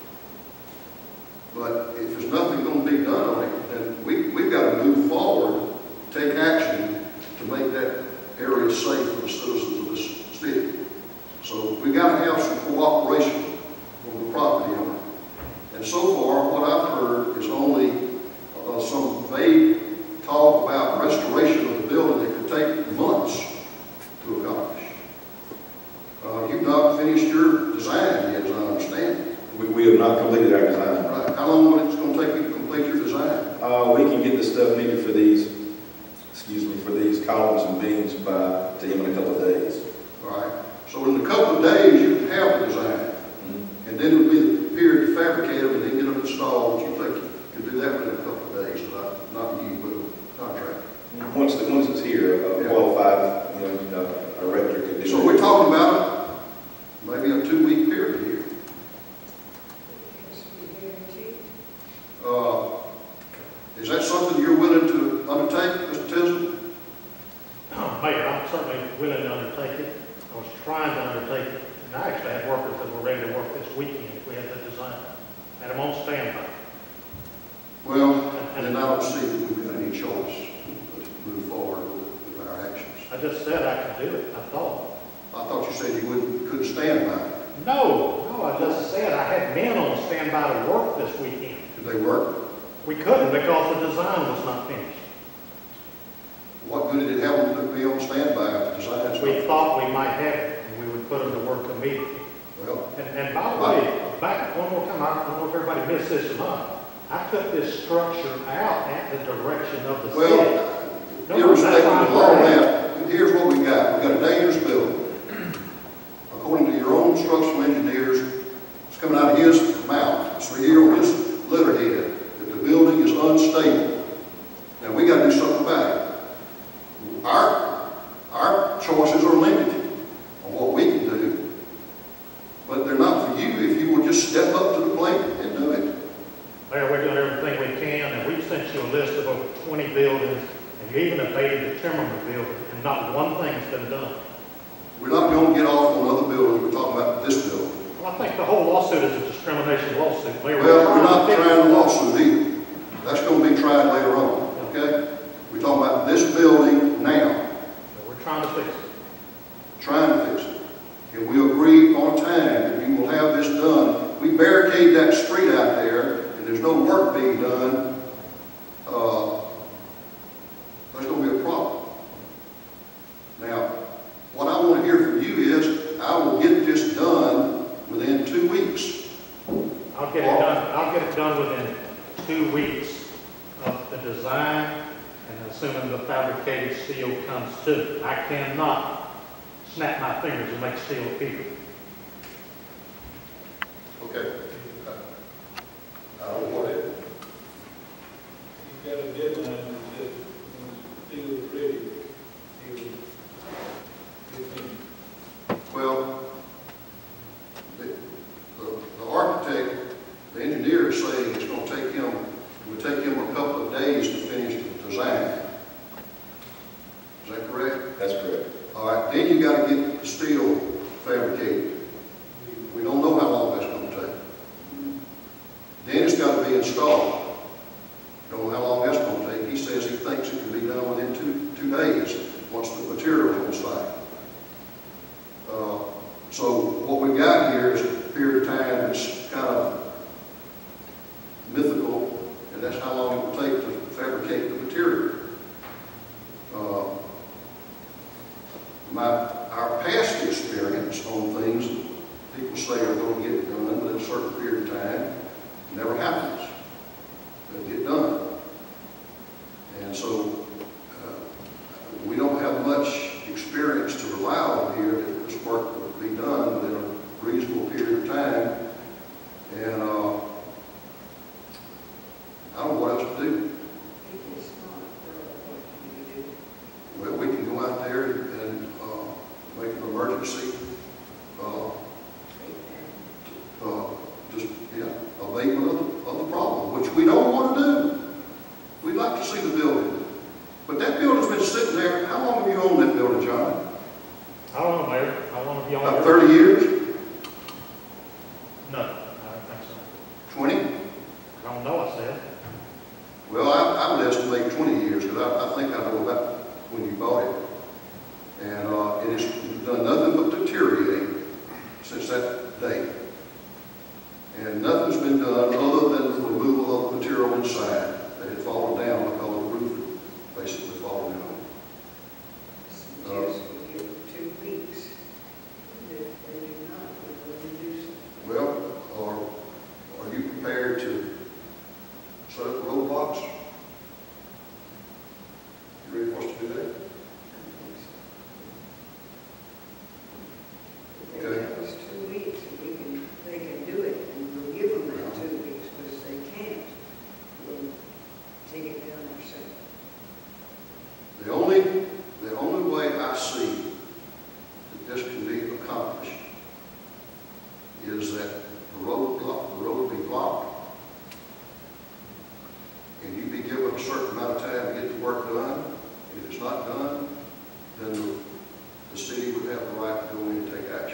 But if there's nothing going to be done on it, then we, we've got to move forward, take action to make that area safe for the citizens of this city. So we've got to have some cooperation from the property owner. And so far, what I've heard is only uh, some vague talk about restoration of the building that could take months to accomplish. Uh, you've not finished your design yet, as I understand. We, we have not completed our design. Right. How long will it going to take you to complete your design? Uh, we can get the stuff needed for these, excuse me, for these columns and beams by, to him in a couple of days. All right. So in a couple of days, you can have the design. Mm-hmm. And then it will be the period to fabricate them and then get them installed. You think you can do that within a couple of days, not, not you, but a contractor. Once, the, once it's here, a Yeah. qualified, you know, uh, a rector could do it. So we're talking about maybe a two-week period here. Uh, is that something you're willing to undertake, Mister Tisdale? Mayor, I'm certainly willing to undertake it. I was trying to undertake it, and I actually had workers that were ready to work this weekend if we had the design. Had them on standby. Well, and then I don't see that we've got any choice but to move forward with, with our actions. I just said I could do it, I thought. I thought you said you wouldn't, couldn't stand by it. No, no, I just said I had men on standby to work this weekend. Did they work? We couldn't because the design was not finished. What good did it have them to be on standby if the design's We not? thought we might have it, and we would put them to work immediately. Well, And, and by the way, back one more time, I don't know if everybody missed this or not. I took this structure out at the direction of the city. well, No, no, irrespective that's of all fine. that, here's what we got. We got a dangerous building. According to your own structural engineers, it's coming out of his mouth. It's right here on his letterhead that the building is unstable. Now we got to do something about it. Our our choices are limited on what we can do, but they're not for you if you will just step up to the plate and do it. Mayor, we're doing everything we can, and we've sent you a list of over twenty buildings, and you even abated the Timmerman building, and not one thing's been done. We're not going to get off on other buildings. We're talking about this building. Well, I think the whole lawsuit is a discrimination lawsuit, Mayor. Well, we're not to fix trying it. a lawsuit either. That's going to be tried later on, okay? We're talking about this building now, We're trying to fix it. trying to fix it. If we agree on a time that we will have this done, we barricade that street out there, and there's no work being done, uh, there's going to be a problem. Now, what I want to hear from you is, I will get this done within two weeks. I'll get it done, I'll get it done within two weeks of the design, and assuming the fabricated steel comes too. I cannot snap my fingers and make steel appear. Okay. I don't want it. You've got a deadline that says when the steel is ready, you will get finished. Well, the, the, the architect, the engineer is saying it's going to take him, it would take him a couple of days to finish the design. Is that correct? That's correct. All right, then you got to get the steel fabricated. what we've got here is a period of time that's kind of mythical, and that's how long it will take to fabricate the material. Uh, my, our past experience on things that people say are going to get done within a certain period of time never happens. They get done. And so uh, we don't have much experience to rely on here that this work would be done within a reasonable period of time. And uh, I don't know what else to do. Well, we can go out there and uh, make an emergency, uh, uh, just, yeah, abatement of the, of the problem, which we don't want to do. We'd like to see the building. But that building's been sitting there, how long have you owned that building, John? I don't know, Mayor. How long have you About owned it? thirty years? No, I don't think so. twenty? I don't know, I said. Well, I, I would estimate twenty years, because I, I think I know about when you bought it. And uh, it has done nothing but deteriorate since that day. And nothing's been done other than the removal of the material inside that had fallen down because the roof had basically fallen down. Uh, Just we give two weeks. If they do not, we're going to do something. well, are, are you prepared to set up roadblocks? You ready for us to do that? If they give us two weeks, we can, they can do it, and we'll give them that two weeks, but if they can't, we'll take it down ourselves. The only, the only way I see that this can be accomplished is that the road block, the road be blocked, and you be given a certain amount of time to get the work done. And if it's not done, then the, the city would have the right to go in and take action.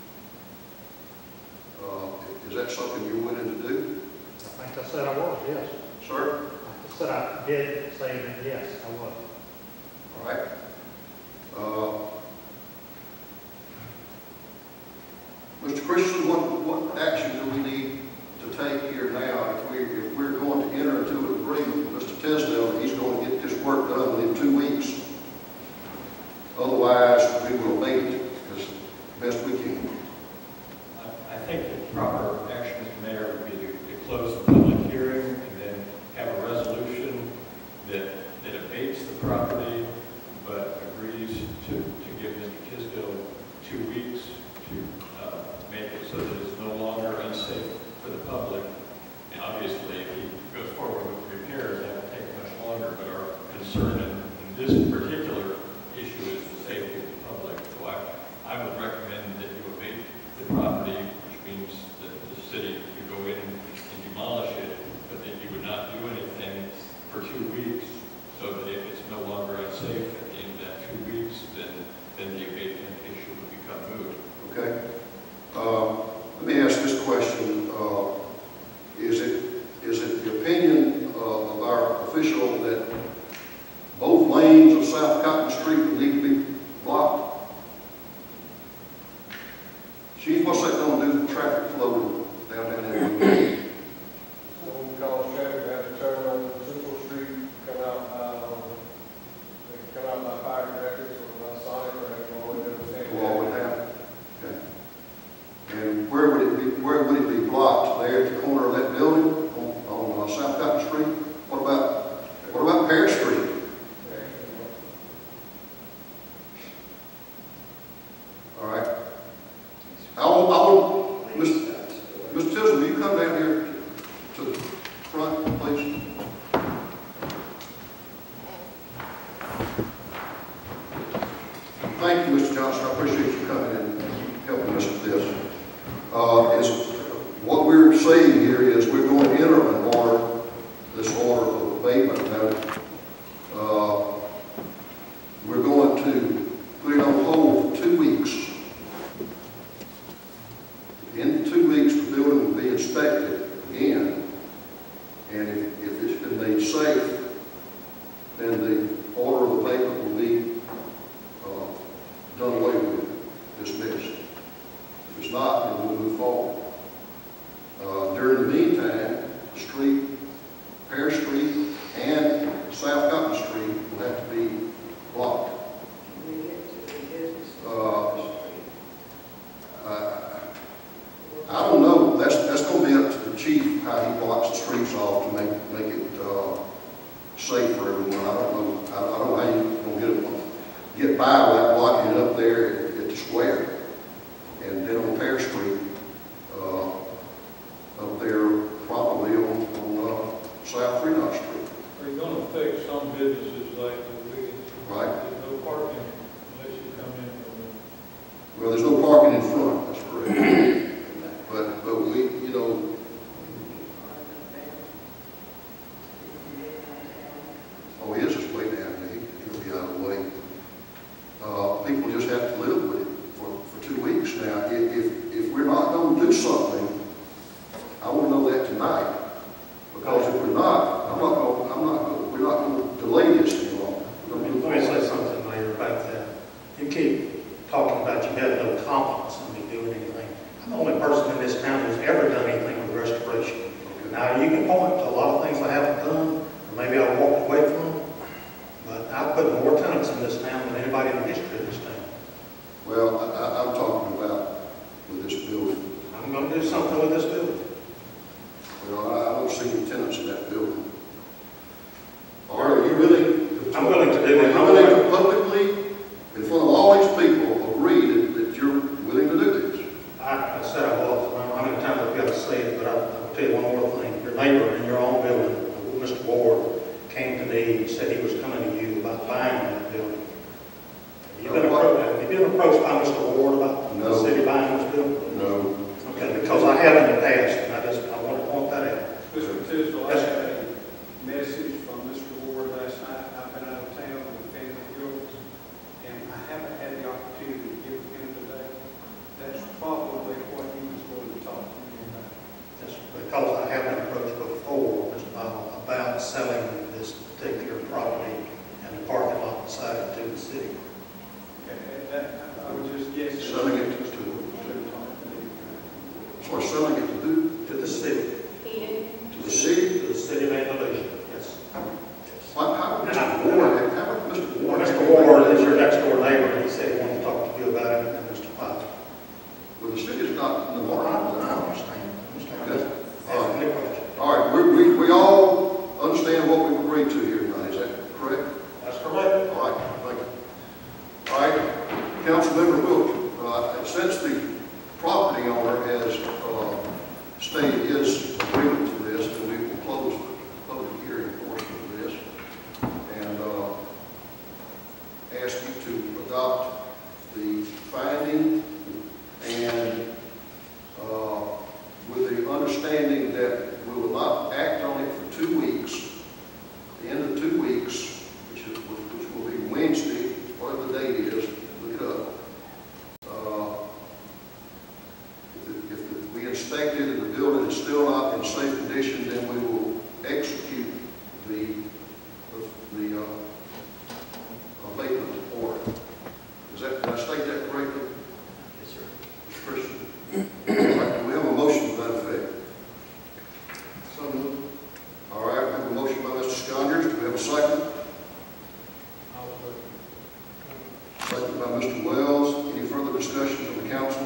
Uh, is that something you're willing to do, I think I said I was, yes. sir? I said I did say that, yes, I was. All right. Uh, Mister Christian, what, what action do we need to take here now if, we, if we're going to enter into an agreement with Mister Tisdale that he's going to get this work done within two weeks? Otherwise, we will abate it as best we can. I I think the proper action, Mister Mayor, would be to to close the public hearing and then have a resolution that, that abates the property, but agrees to, to give Mister Tisdale two weeks to uh, make it so that it's no longer unsafe for the public. And obviously, if he goes forward with repairs, that will take much longer, but our concern in, in this particular issue is the safety of the public. So I, I would recommend that you abate the property, which means that the city could go in and demolish it, but that you would not do anything for two weeks, so that if it's no longer unsafe at the end of that two weeks, then, then the abatement issue would become moot. Okay. Uh, let me ask this question. Uh, is it is it the opinion uh, of our official that both lanes of South Cotton Street would need to be blocked? Chief, what's that going to do to the traffic flow downtown there? What we call traffic, have to turn on Central Street, come out, um, they can come out by firecrackers or by Sonic, or they can always do the same. Go all the way down? Okay. And where would it be, where would it be blocked? There at the corner of that building on, on uh, South Cotton Street? What about, what about Pear Street? All right. I will, I will, Mister Mister Tisdale, will you come down here to the front, please? Thank you, Mister Johnson. I appreciate you coming in and helping us with this. Uh, is, what we're saying here is we're going to enter an order, this order of abatement. Now, uh, we're going to put it on hold for two weeks. In two weeks, the building will be inspected again, and if, if it's been made safe, then the order of abatement will be uh, done away with, dismissed. If it's not, then we'll move forward. Uh, during the meantime, the street, Pear Street and South Compton Street will have to be blocked. We get to the business. Uh, uh, I don't know, that's, that's gonna be up to the chief, how he blocks the streets off to make, make it, uh, safe for everyone. I don't know, I, I don't know how you're gonna get it, get by without blocking it up there at, at the square. And then on Pear Street, uh, up there, probably on, on, uh, South Three Knot Street. Are you gonna affect some businesses like the Wiggins? Right. There's no parking unless you come in from the. Well, there's no parking in front, that's correct. But, but we, you know, oh, his is way down there, he'll be out of the way. Uh, people just have to live with it for, for two weeks. Now, if, if, if we're not gonna do something, I wanna know that tonight. Because if we're not, I'm not gonna, I'm not gonna, we're not gonna delay this any longer. We're gonna move Let me forward. say something, Mayor, about that. You keep talking about you have no confidence in me doing anything. I'm the only person in this town who's ever done anything with restoration. Now, you can point to a lot of things I haven't done, or maybe I walked away from them, but I've put more tenants in this town than anybody in the history of this town. Well, I, I, I'm talking about with this building. I'm gonna do something with this building. Well, I, I don't see any tenants in that building. Are you willing? I'm willing to do Are that. you willing to publicly, in front of all these people, agree that, that you're willing to do this? I, I said I was, I don't know how many times I've got to say it, but I, I'll tell you one more thing. Your neighbor in your own building, Mister Ward, came to me and said he was coming to you about buying that building. Have you been approached, have you been approached by Mister Ward about No. the city buying this building? No. Okay, because I have in the past, and I just, I want to point that out. Mister Tisdale, I Yes, had a message from Mister Ward last night. I've been out of town with family guilt, and I haven't had the opportunity to give him today. That's probably what he was going to talk to me about. That's because I have been approached before, Mister Ball, about selling this particular property and the parking lot beside it to the city. Okay, that, I would just, yes. Selling it to, to, or selling it to who? To the city. To the city? To the city of Andalusia, yes. Why, how would And Mister I'm- Ward, how would Mister Ward? Mister Ward is your next door neighbor, and he said he wanted to talk to you about it, and Mister Potts. Well, the city's not in the Well, I market. I understand. I understand. Okay. Asking the question. All right, we, we, we all understand what we've agreed to here tonight, is that correct? That's correct. All right, thank you. All right, Councilmember Wilk, uh, since the property owner has, uh, stated his agreement to this, then we will close the public hearing portion of this and, uh, ask you to adopt the finding and, uh, with the understanding that we will not act on it for two weeks. At the end of two weeks, which is, which will be Wednesday, whatever the date is, look it up. Uh, If, the- if the- we inspected and the building is still not in safe condition, then we will execute the, the, the, uh, abatement order. Is that, did I state that correctly? Yes, sir. Mister Christian? All right, do we have a motion to that effect? So moved. All right, we have a motion by Mister Sconyers. Do we have a second? Second by Mister Wells. Any further discussion from the council?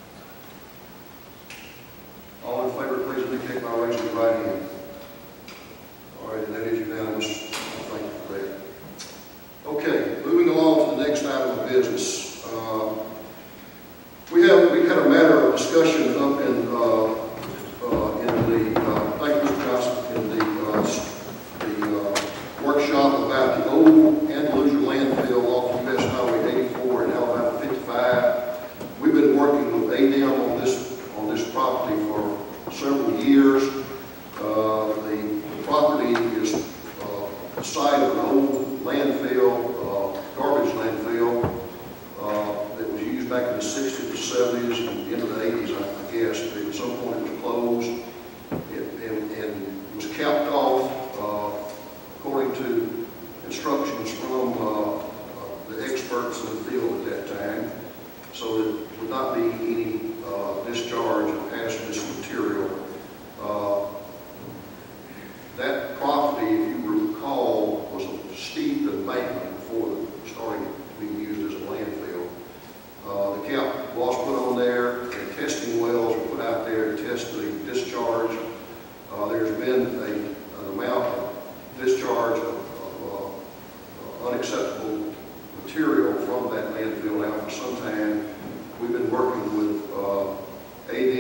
All in favor, please indicate by raising your right hand. All right, and that is unanimous. Thank you for that. Okay, moving along to the next item of business. Uh, we have we had a matter of discussion up in uh, uh, in the uh, thank you, Mister Johnson, in the uh, the uh, workshop about the old Andalusia landfill off U S Highway eighty-four and Alabama fifty-five. We've been working with A D M on this on this property for several years. Uh, the property is uh, the site of an old landfill, uh, garbage landfill, uh, that was used back in the sixties, the seventies, and into the eighties, I I guess. But at some point it was closed and, and, and was capped off, uh, according to instructions from uh, uh, the experts in the field at that time, so that there would not be any uh,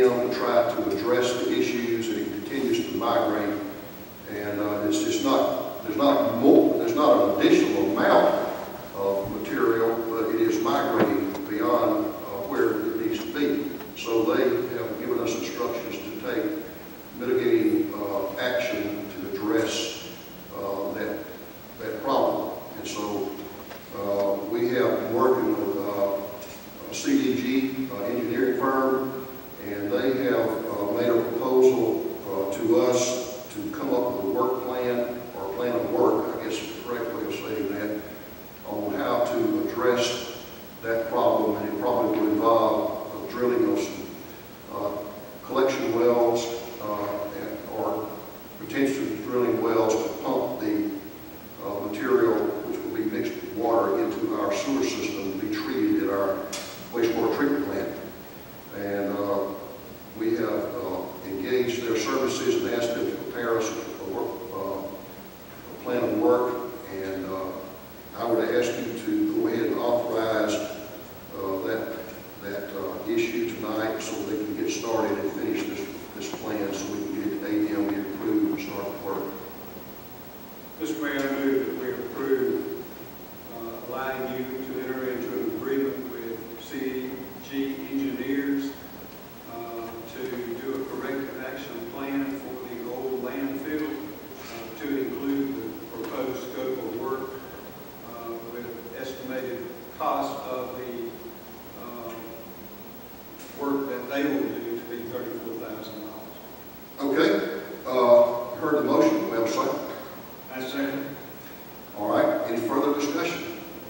him to try to address the issues, and it continues to migrate. And uh, it's just not, there's not more, there's not an additional amount of material, but it is migrating beyond uh, where it needs to be. So they have given us instructions to take mitigating uh, action to address uh, that, that problem. And so uh, we have been working with uh, a C D G uh, engineering firm, and they have uh, made a proposal uh, to us to come up with a work plan, or a plan of work, I guess is the correct way of saying that, on how to address that problem. And it probably will involve uh, drilling of some uh, collection wells uh, and, or potentially drilling wells to pump the uh, material, which will be mixed with water, into our sewer system to be treated at our wastewater treatment plant. And uh, we have uh, engaged their services and asked them to prepare us a, work, uh, a plan of work. And uh, I would ask you to go ahead and authorize uh, that that uh, issue tonight, so they can get started and finish this this plan, so we can get it to A M, get it approved, and start the work. Mister Mayor, I move that we approve uh, allowing you to enter into an agreement with C D G engineers uh, to do a corrective action plan for the old landfill, uh, to include the proposed scope of work uh, with estimated cost of the uh, work that they will do to be thirty-four thousand dollars. Okay. Uh, heard the motion. We have a second. I second. All right. Any further discussion?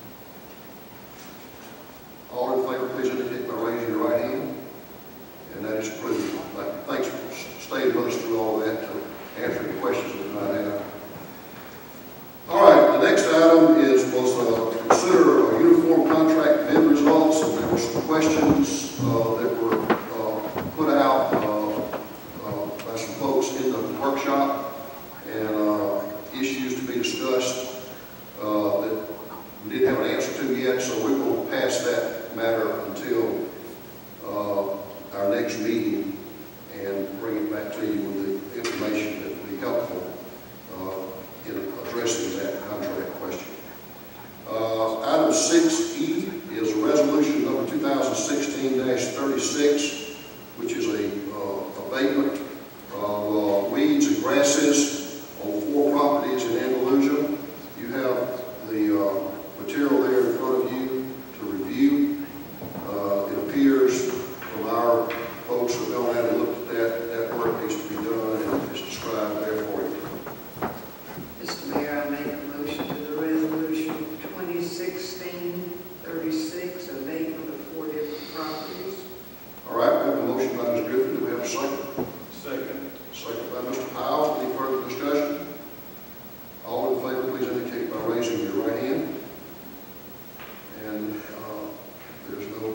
All in favor, please indicate by raising your right hand. And that is approved. Thanks for staying with us through all that to answer the questions that we might have. All right. The next item is was uh, to consider a uniform contract bid results, and there were some questions uh, that were uh, put out uh, uh, by some folks in the workshop, and uh, issues to be discussed uh, that we didn't have an answer to yet, so we will pass that matter until uh, our next meeting and bring it back to you with the information that will be helpful uh, in addressing that contract question. Uh, item six E is resolution number two thousand sixteen dash thirty-six, which is a uh, abatement of uh, weeds and grasses on four properties in Andalusia. You have the uh, material there in front of you to review. Uh, it appears from our folks who have gone out and looked at that, that work needs to be done, and it's described there for you. Mister Mayor, I make a motion to the resolution twenty sixteen thirty-six, abatement of four different properties. All right, we have a motion by Miz Griffin. Do we have a second? Second. Second by Mister Powell. Any further discussion? All in favor, please indicate by raising your right hand. And uh, there's no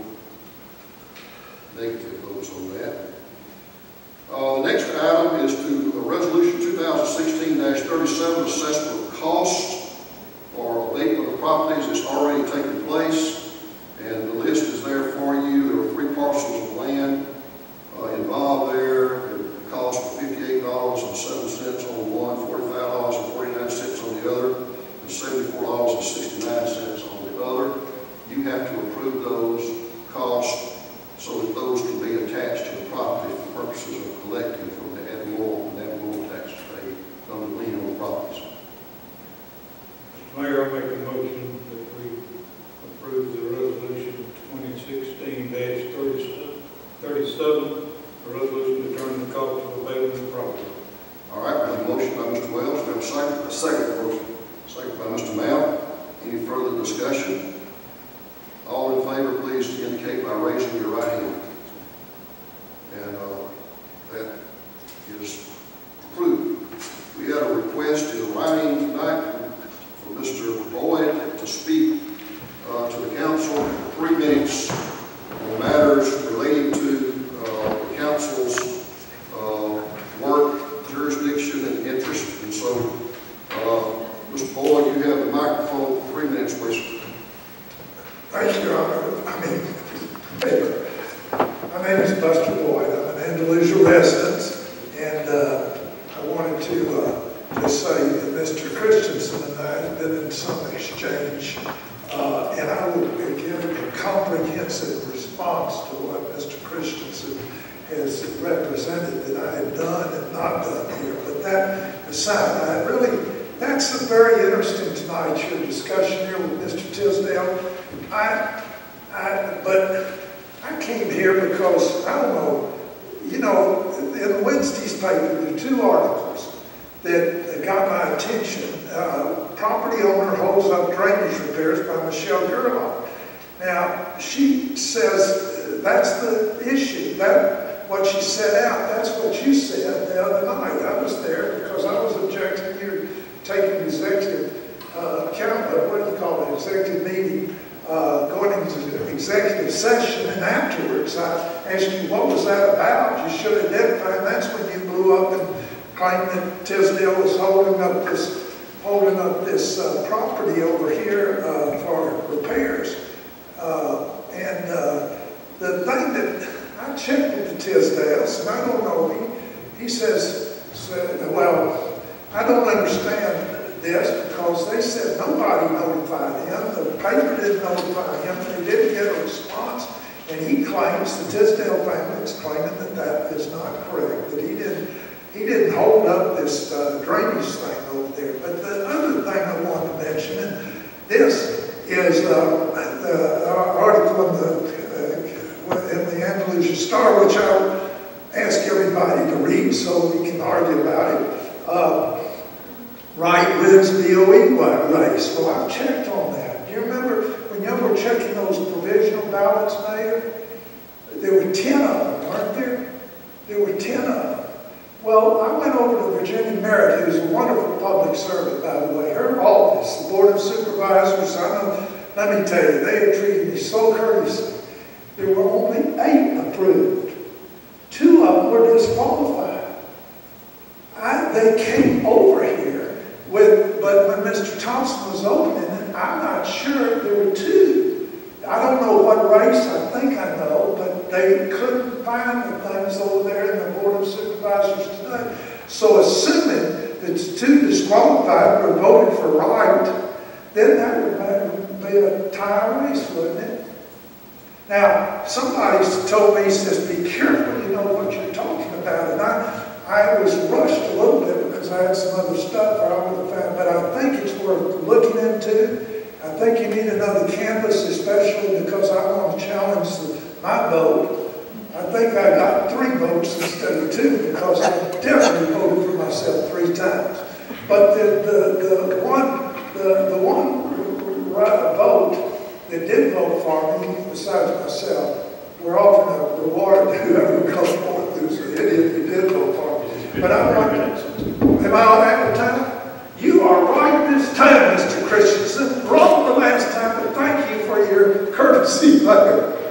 negative votes on that. Uh, the next item is to uh, resolution two thousand sixteen dash thirty-seven, assessment of costs for abatement of properties that's already taken place. And the list is there for you. There are three parcels of land uh, involved there. The cost of fifty-eight dollars and seven cents on one, forty-five dollars and forty-nine cents on the other, and seventy-four dollars and sixty-nine cents on the other. You have to approve those costs so that those can be attached to the property for purposes of collecting from the ad valorem and ad valorem taxes paid on the lien on the properties. Mister Mayor, I make a motion that we approve the resolution twenty sixteen dash thirty-seven, a resolution to determine the cost of abatement of property. All right, we have a motion by Mister Wells. We have a second. A second motion. Second by Mister Mount. Any further discussion? All in favor, please indicate by raising your right hand. And uh, that is approved. We had a request in writing tonight from Mister Boyd to speak uh, to the council for three minutes on matters relating to uh, the council's uh, work, jurisdiction, and interest. And so, uh, Mister Boyd, you have the microphone for three minutes, please. Thank you, Your Honor. I mean, Mayor. My name is Buster Boyd. I'm an Andalusia residents, and uh, I wanted to uh, just say that Mister Christensen and I have been in some exchange, uh, and I will give a comprehensive response to what Mister Christensen has represented that I have done and not done here. But that aside, I really, that's a very interesting tonight, your discussion here with Mister Tisdale. I, I, but I came here because, I don't know, you know, in Wednesday's paper, there were two articles that, that got my attention. Uh, property owner holds up drainage repairs by Michelle Gerlach. Now, she says that's the issue. That what she set out, that's what you said the other night. I was there because I was objecting you taking executive uh, count, what do you call it, executive meeting, uh, going into executive session, and afterwards I asked you, what was that about? You should identify, and that's when you blew up and claimed that Tisdale was holding up this, holding up this uh, property over here uh, for repairs. Uh, and uh, the thing that I checked with the Tisdales, and I don't know, he, he says, said, well, I don't understand this because they said nobody notified him, the paper didn't notify him, they didn't get a response, and he claims, the Tisdale family is claiming that that is not correct, that he didn't, he didn't hold up this uh, drainage thing over there. But the other thing I want to mention, and this is uh, the uh, article in the, uh, in the Andalusia Star, which I'll ask everybody to read so we can argue about it. Uh, Right wins the O E race. Well, I've checked on that. Do you remember when you were checking those provisional ballots, Mayor? There were ten of them, weren't there? There were ten of them. Well, I went over to Virginia Merritt, who's a wonderful public servant, by the way. Her office, the Board of Supervisors, I know, let me tell you, they have treated me so courteously. There were only eight approved. Two of them were disqualified. I, they came over here. With, but when Mister Thompson was opening it, I'm not sure, there were two. I don't know what race, I think I know, but they couldn't find the things over there in the Board of Supervisors today. So assuming that two disqualified were voted for right, then that would be a tie race, wouldn't it? Now, somebody told me, he says, be careful, you know what you're talking about. And I, I was rushed a little bit because I had some other stuff I would have found, but I think it's worth looking into. I think you need another canvas, especially because I want to challenge the, my vote. I think I got three votes instead of two because I definitely voted for myself three times. But the, the, the one, the, the one vote that did vote for me, besides myself, we're offering a reward to whoever comes forth who's an idiot who did vote for me. But I'm right. Am I all out of time? You are right this time, Mister Christensen. Wrong the last time, but thank you for your courtesy letter.